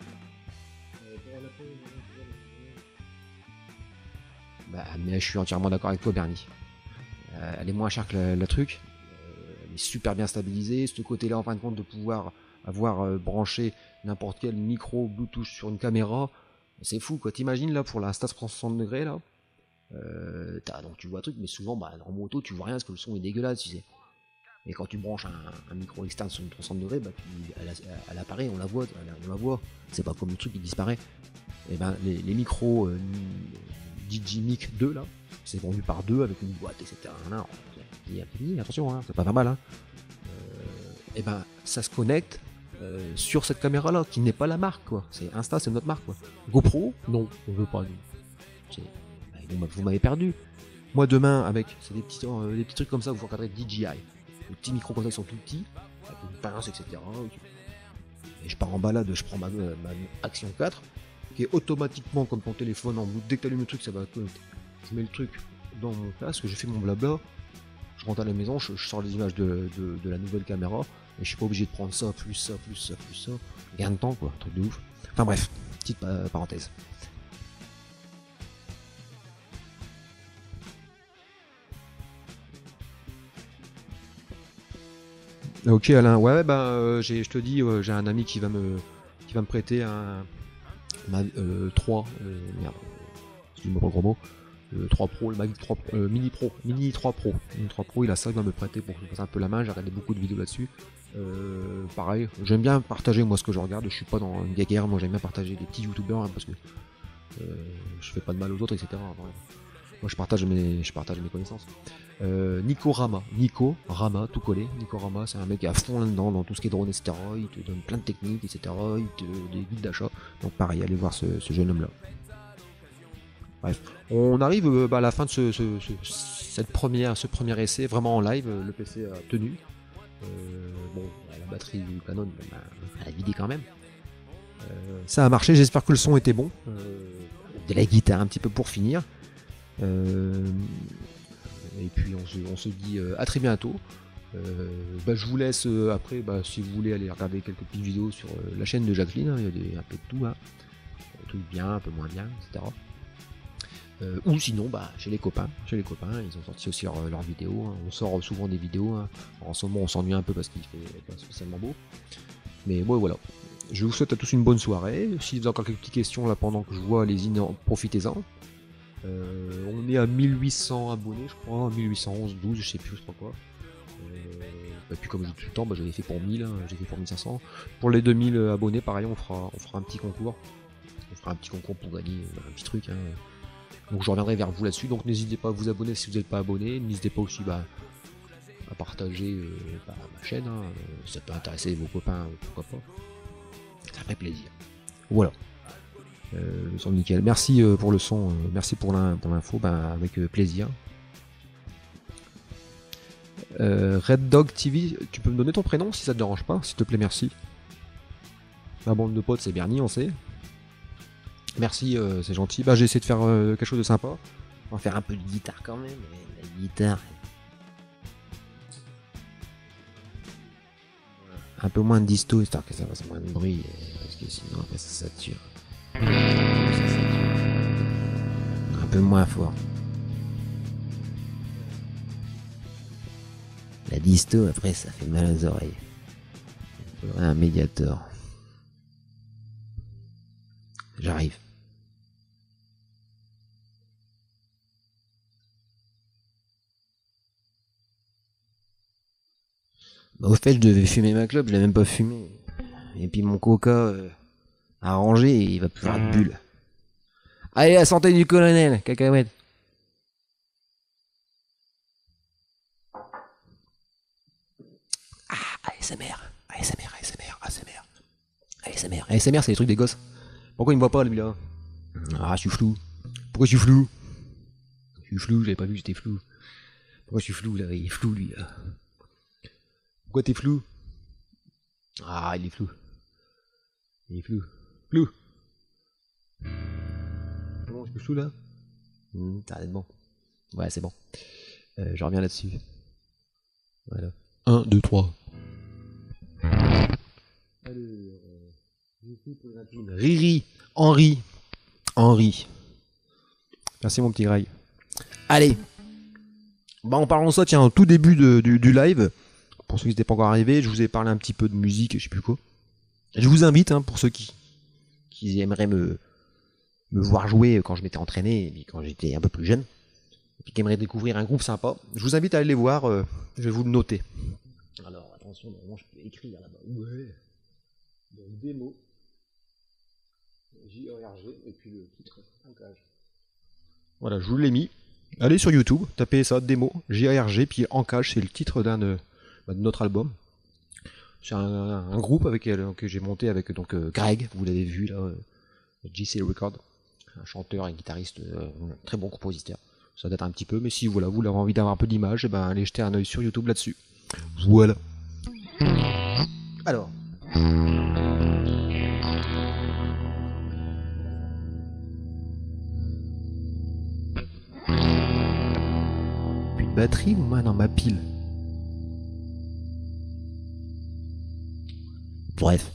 Bah, mais je suis entièrement d'accord avec toi, Bernie. Euh, elle est moins chère que la, la truc. Euh, elle est super bien stabilisée. Ce côté-là, en fin de compte, de pouvoir avoir euh, branché n'importe quel micro Bluetooth sur une caméra, c'est fou quoi. T'imagines là pour la Insta trois cent soixante degrés là, Euh, donc tu vois un truc, mais souvent bah, en moto tu vois rien parce que le son est dégueulasse, tu sais. Et quand tu branches un, un micro externe sur trois cent degrés, bah, tu, elle, elle apparaît, on la voit, on la voit. C'est pas comme le truc qui disparaît. Et ben les, les micros euh, D J Mic deux là, c'est vendu par deux avec une boîte, et cetera. Là, on, attention, hein, c'est pas mal. Hein. Euh, et ben ça se connecte euh, sur cette caméra là, qui n'est pas la marque quoi. C'est Insta, c'est notre marque quoi. GoPro, non, on veut pas. Bah, vous m'avez perdu. Moi demain avec c'est des petits, euh, des petits trucs comme ça, vous encadrez D J I. Les petits micros comme ça qui sont tout petits, avec une pince, et cetera. Et je pars en balade, je prends ma, ma, ma Action quatre, qui est automatiquement comme ton téléphone en bout. Dès que tu allumes le truc, ça va. Je mets le truc dans mon casque, je fais mon blabla, je rentre à la maison, je, je sors les images de, de, de la nouvelle caméra, et je suis pas obligé de prendre ça, plus ça, plus ça, plus ça. Gain de temps quoi, truc de ouf. Enfin bref, petite euh, parenthèse. Ok Alain, ouais bah euh, j'ai, je te dis, euh, j'ai un ami qui va me, qui va me prêter un, Mag euh, trois, euh, merde, excuse-moi pour le gros mot, le trois Pro, le Mag trois, euh, Mini Pro, Mini trois Pro, Mini trois Pro, il a ça, il va me prêter pour que je fasse un peu la main, j'ai regardé beaucoup de vidéos là-dessus. Euh, pareil, j'aime bien partager moi ce que je regarde, je suis pas dans une guerre, moi j'aime bien partager des petits youtubeurs hein, parce que euh, je fais pas de mal aux autres, et cetera. Enfin, moi je partage mes, je partage mes connaissances. Euh, Nico Rama, Nico Rama, tout collé. Nico Rama, c'est un mec à fond là-dedans, dans tout ce qui est drone, et cetera. Il te donne plein de techniques, et cetera. Il te des guides d'achat. Donc pareil, allez voir ce, ce jeune homme-là. Bref, on arrive euh, bah, à la fin de ce, ce, ce, cette première, ce premier essai, vraiment en live. Le P C a tenu. Euh, bon, la batterie du Canon, bah, elle a vidé quand même. Euh, ça a marché, j'espère que le son était bon. Euh, de la guitare un petit peu pour finir. Euh, et puis on se, on se dit euh, à très bientôt. Euh, bah, je vous laisse euh, après, bah, si vous voulez aller regarder quelques petites vidéos sur euh, la chaîne de Jacqueline, hein, il y a des, un peu de tout, hein. Un truc bien, un peu moins bien, et cetera. Euh, ou sinon, bah, chez les copains, chez les copains, ils ont sorti aussi leurs leur vidéos. Hein. On sort souvent des vidéos. Hein. En ce moment, on s'ennuie un peu parce qu'il fait pas spécialement beau. Mais bon, voilà. Je vous souhaite à tous une bonne soirée. Si vous avez encore quelques petites questions là pendant que je vois, allez-y, profitez-en. Euh, on est à mille huit cents abonnés, je crois, mille huit cent onze, douze, je sais plus, je crois quoi. Euh, et puis comme je dis tout le temps, bah, j'avais fait pour mille, hein, j'ai fait pour mille cinq cents. Pour les deux mille abonnés, pareil, on fera, on fera un petit concours. On fera un petit concours pour gagner un petit truc. Hein. Donc je reviendrai vers vous là-dessus. Donc n'hésitez pas à vous abonner si vous n'êtes pas abonné. N'hésitez pas aussi bah, à partager euh, bah, ma chaîne. Hein. Ça peut intéresser vos copains, pourquoi pas. Ça ferait plaisir. Voilà. Euh, le son nickel. Merci euh, pour le son, euh, merci pour l'info, ben, avec euh, plaisir. Euh, Red Dog T V, tu peux me donner ton prénom si ça te dérange pas, s'il te plaît, merci. Ma bande de potes, c'est Bernie, on sait. Merci, euh, c'est gentil. Bah, j'ai essayé de faire euh, quelque chose de sympa. On va faire un peu de guitare quand même. La guitare. Un peu moins de disto, histoire que ça fasse moins de bruit, parce que sinon après ça sature. Un peu moins fort. La disto, après, ça fait mal aux oreilles. Il faudrait un médiator. J'arrive. Bah, au fait, je devais fumer ma clope, je l'ai même pas fumé. Et puis mon coca euh, a rangé et il va plus avoir de bulles. Allez, la santé du colonel, cacahuète. Ah, A S M R, A S M R, A S M R, A S M R. A S M R, A S M R, c'est les trucs des gosses. Pourquoi il me voit pas, lui, là? Ah, je suis flou. Pourquoi je suis flou? Je suis flou, j'avais pas vu que j'étais flou. Pourquoi je suis flou, là? Il est flou, lui, là. Pourquoi t'es flou? Ah, il est flou. Il est flou. Flou. C'est bon, je suis flou, là? Mmh, ça va être bon. Ouais, c'est bon. Euh, je reviens là-dessus. Voilà. un, deux, trois. Alors, Riri, Henri, Henri. Merci mon petit Greg. Allez. Bah en parlant de ça, tiens, au tout début de, du, du live, pour ceux qui n'étaient pas encore arrivés, je vous ai parlé un petit peu de musique, je sais plus quoi. Je vous invite, hein, pour ceux qui, qui aimeraient me, me voir jouer quand je m'étais entraîné, et quand j'étais un peu plus jeune. qui aimeraient découvrir un groupe sympa, je vous invite à aller les voir, euh, je vais vous le noter. Alors attention, normalement je peux écrire là-bas. Ouais. Donc démo. J R G et puis le titre Ancage. Voilà, je vous l'ai mis. Allez sur YouTube, tapez ça, démo, J R G, puis Ancage, c'est le titre d'un de, bah, de notre album. C'est un, un groupe avec euh, que j'ai monté avec donc euh, Greg, vous l'avez vu là, euh, J C Record, un chanteur et guitariste, euh, un très bon compositeur. Ça date un petit peu, mais si voilà, vous avez envie d'avoir un peu d'image, et ben allez jeter un œil sur YouTube là-dessus. Voilà. Alors. Puis de batterie ou moi dans ma pile. Bref.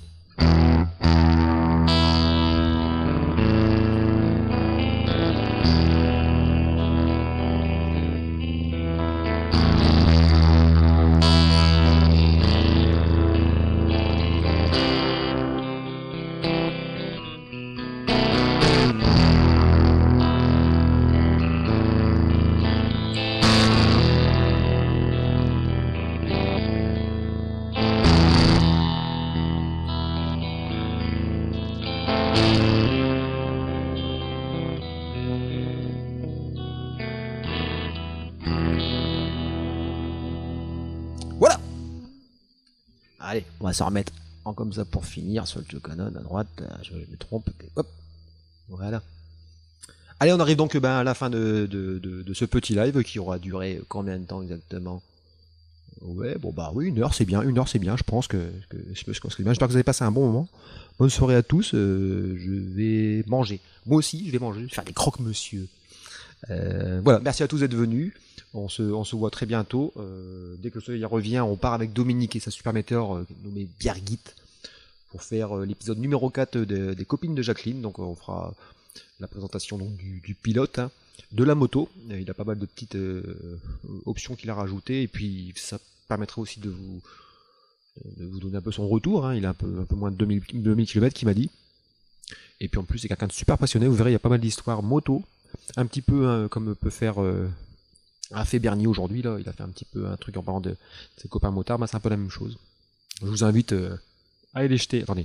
Allez, on va s'en remettre en comme ça pour finir sur le Joe Canon à droite. Je me trompe. Hop. Voilà. Allez, on arrive donc ben, à la fin de, de, de, de ce petit live qui aura duré combien de temps exactement? Ouais, bon bah oui, une heure c'est bien, une heure c'est bien, je pense que, que, je pense que c'est bien. J'espère que vous avez passé un bon moment. Bonne soirée à tous, euh, je vais manger. Moi aussi, je vais manger, je vais faire des croque-monsieur. Euh, voilà, merci à tous d'être venus. On se, on se voit très bientôt. Euh, dès que le soleil revient, on part avec Dominique et sa super météore euh, nommée Bjergit pour faire euh, l'épisode numéro quatre de, des copines de Jacqueline. Donc on fera la présentation donc, du, du pilote, hein, de la moto. Il a pas mal de petites euh, options qu'il a rajoutées et puis ça permettra aussi de vous, de vous donner un peu son retour. Hein. Il a un peu, un peu moins de deux mille kilomètres qu'il m'a dit. Et puis en plus c'est quelqu'un de super passionné. Vous verrez, il y a pas mal d'histoires moto. Un petit peu hein, comme peut faire... Euh, a fait Bernie aujourd'hui, là, il a fait un petit peu un truc en parlant de, de ses copains motards, bah, c'est un peu la même chose. Je vous invite euh, à aller jeter. Attendez.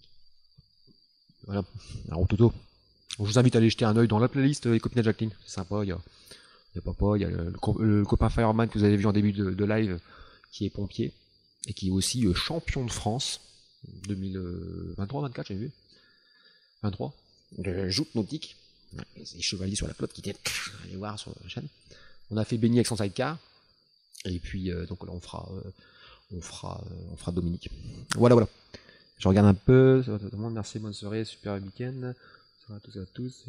Voilà, un rototo. Je vous invite à aller jeter un œil dans la playlist Les copines de Jacqueline. C'est sympa, il y a, il y a papa, il y a le, le, le copain Fireman que vous avez vu en début de, de live, qui est pompier, et qui est aussi euh, champion de France deux mille vingt-trois vingt-quatre, j'ai vu. vingt-trois. De joute nautique. C'est chevalier sur la flotte qui était. Allez voir sur la chaîne. On a fait Benny avec son sidecar. Et puis, euh, donc là, on fera, euh, on fera, euh, on fera Dominique. Voilà, voilà. Je regarde un peu. Ça va tout le monde. Merci, bonne soirée, super week-end. Ça va à tous et à tous.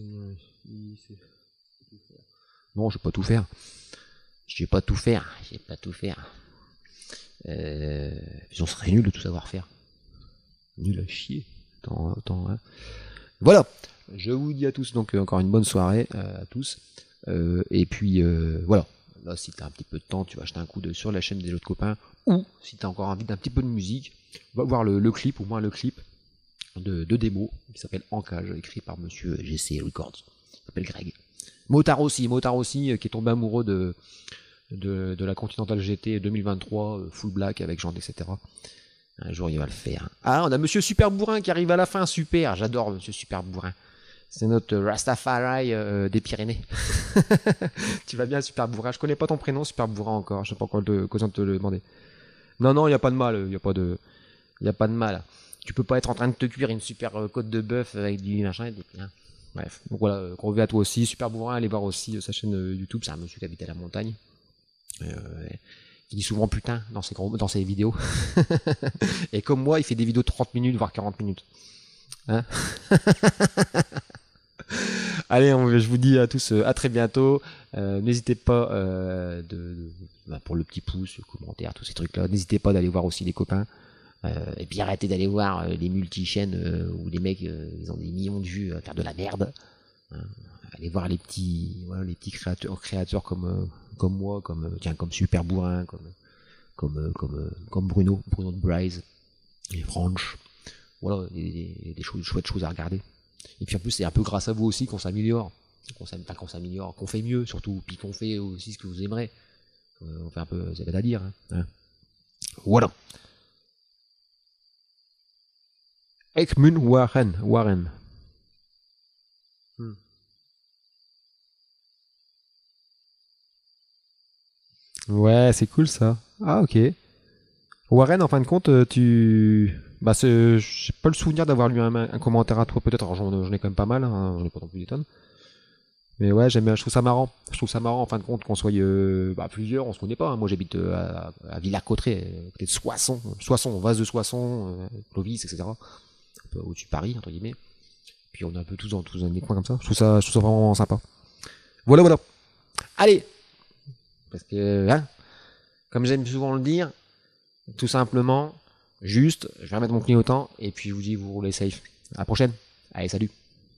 Non, je vais pas tout faire. Je vais pas tout faire. Je vais pas tout faire. Euh, on serait nul de tout savoir faire. Nul à chier. Attends, attends, hein. Voilà. Je vous dis à tous donc encore une bonne soirée euh, à tous. Euh, et puis euh, voilà, là si t'as un petit peu de temps, tu vas jeter un coup d'œil sur la chaîne des autres copains, ou si t'as encore envie d'un petit peu de musique, va voir le, le clip, au moins le clip de, de démo, qui s'appelle Ancage, écrit par monsieur G C Records, il s'appelle Greg. Motard aussi, Motard aussi, qui est tombé amoureux de, de, de la Continental G T deux mille vingt-trois, full black avec Jean, et cetera. Un jour il va le faire. Ah, on a monsieur Super Bourrin qui arrive à la fin, super, j'adore monsieur Super Bourrin. C'est notre Rastafari euh, des Pyrénées. Tu vas bien, Super Bourrin? Je connais pas ton prénom, Super Bourrin encore. Je sais pas quoi de quoi te le demander. Non, non, il y a pas de mal. Il y a pas de, il y a pas de mal. Tu peux pas être en train de te cuire une super euh, côte de bœuf avec du machin et des hein. Bref. Donc voilà, euh, gros V à toi aussi, Super Bourrin. Allez voir aussi euh, sa chaîne euh, YouTube. C'est un monsieur qui habite à la montagne. Euh, il dit souvent putain dans ses gros, dans ses vidéos. Et comme moi, il fait des vidéos de trente minutes voire quarante minutes. Hein? Allez, on, je vous dis à tous euh, à très bientôt. Euh, n'hésitez pas euh, de, de, bah, pour le petit pouce, le commentaire, tous ces trucs-là. N'hésitez pas d'aller voir aussi les copains. Euh, et puis arrêtez d'aller voir euh, les multi-chaînes euh, où les mecs euh, ils ont des millions de vues à faire de la merde. Hein. Allez voir les petits, voilà, les petits créateurs, créateurs comme euh, comme moi, comme euh, tiens comme Super Bourrin, comme comme euh, comme euh, comme Bruno, Bruno de Bryce, les Franches. Voilà, des, des, des choses, chouettes choses à regarder. Et puis en plus, c'est un peu grâce à vous aussi qu'on s'améliore. qu'on s'am- enfin, qu'on s'améliore, qu'on fait mieux surtout, puis qu'on fait aussi ce que vous aimerez. Euh, on fait un peu, c'est bête à dire. Hein. Hein. Voilà. Ekmun Warren. Warren. Hmm. Ouais, c'est cool ça. Ah ok. Warren, en fin de compte, euh, tu... Bah, c'est- j'ai pas le souvenir d'avoir lu un, un commentaire à toi, peut-être. Alors, j'en j'en ai quand même pas mal, hein, j'en ai pas non plus des tonnes. Mais ouais, j'aime bien, je trouve ça marrant. Je trouve ça marrant, en fin de compte, qu'on soit euh, bah, plusieurs, on se connaît pas. Hein. Moi, j'habite euh, à, à Villers-Cotterêts, euh, côté de Soissons. Soissons, vase de Soissons, euh, Clovis, et cetera. Un peu au-dessus de Paris, entre guillemets. Puis on est un peu tous dans, tous dans des coins comme ça. Je trouve ça, je trouve ça vraiment sympa. Voilà, voilà. Allez! Parce que, hein, comme j'aime souvent le dire, tout simplement, juste, je vais remettre mon clignotant, et puis je vous dis, vous roulez safe. À la prochaine. Allez, salut.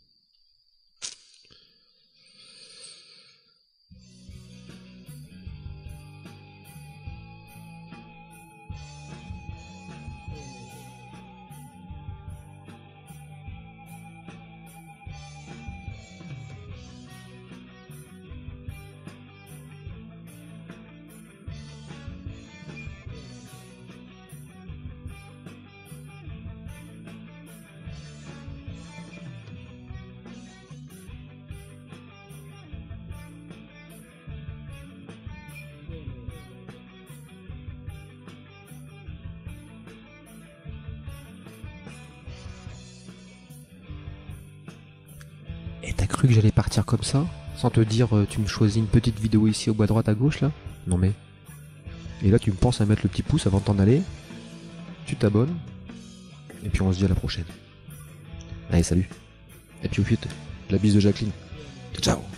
Et t'as cru que j'allais partir comme ça? Sans te dire, euh, tu me choisis une petite vidéo ici au bas à droite à gauche là? Non mais. Et là, tu me penses à mettre le petit pouce avant de t'en aller. Tu t'abonnes. Et puis on se dit à la prochaine. Allez, salut. Et puis au fut, la bise de Jacqueline. Ciao.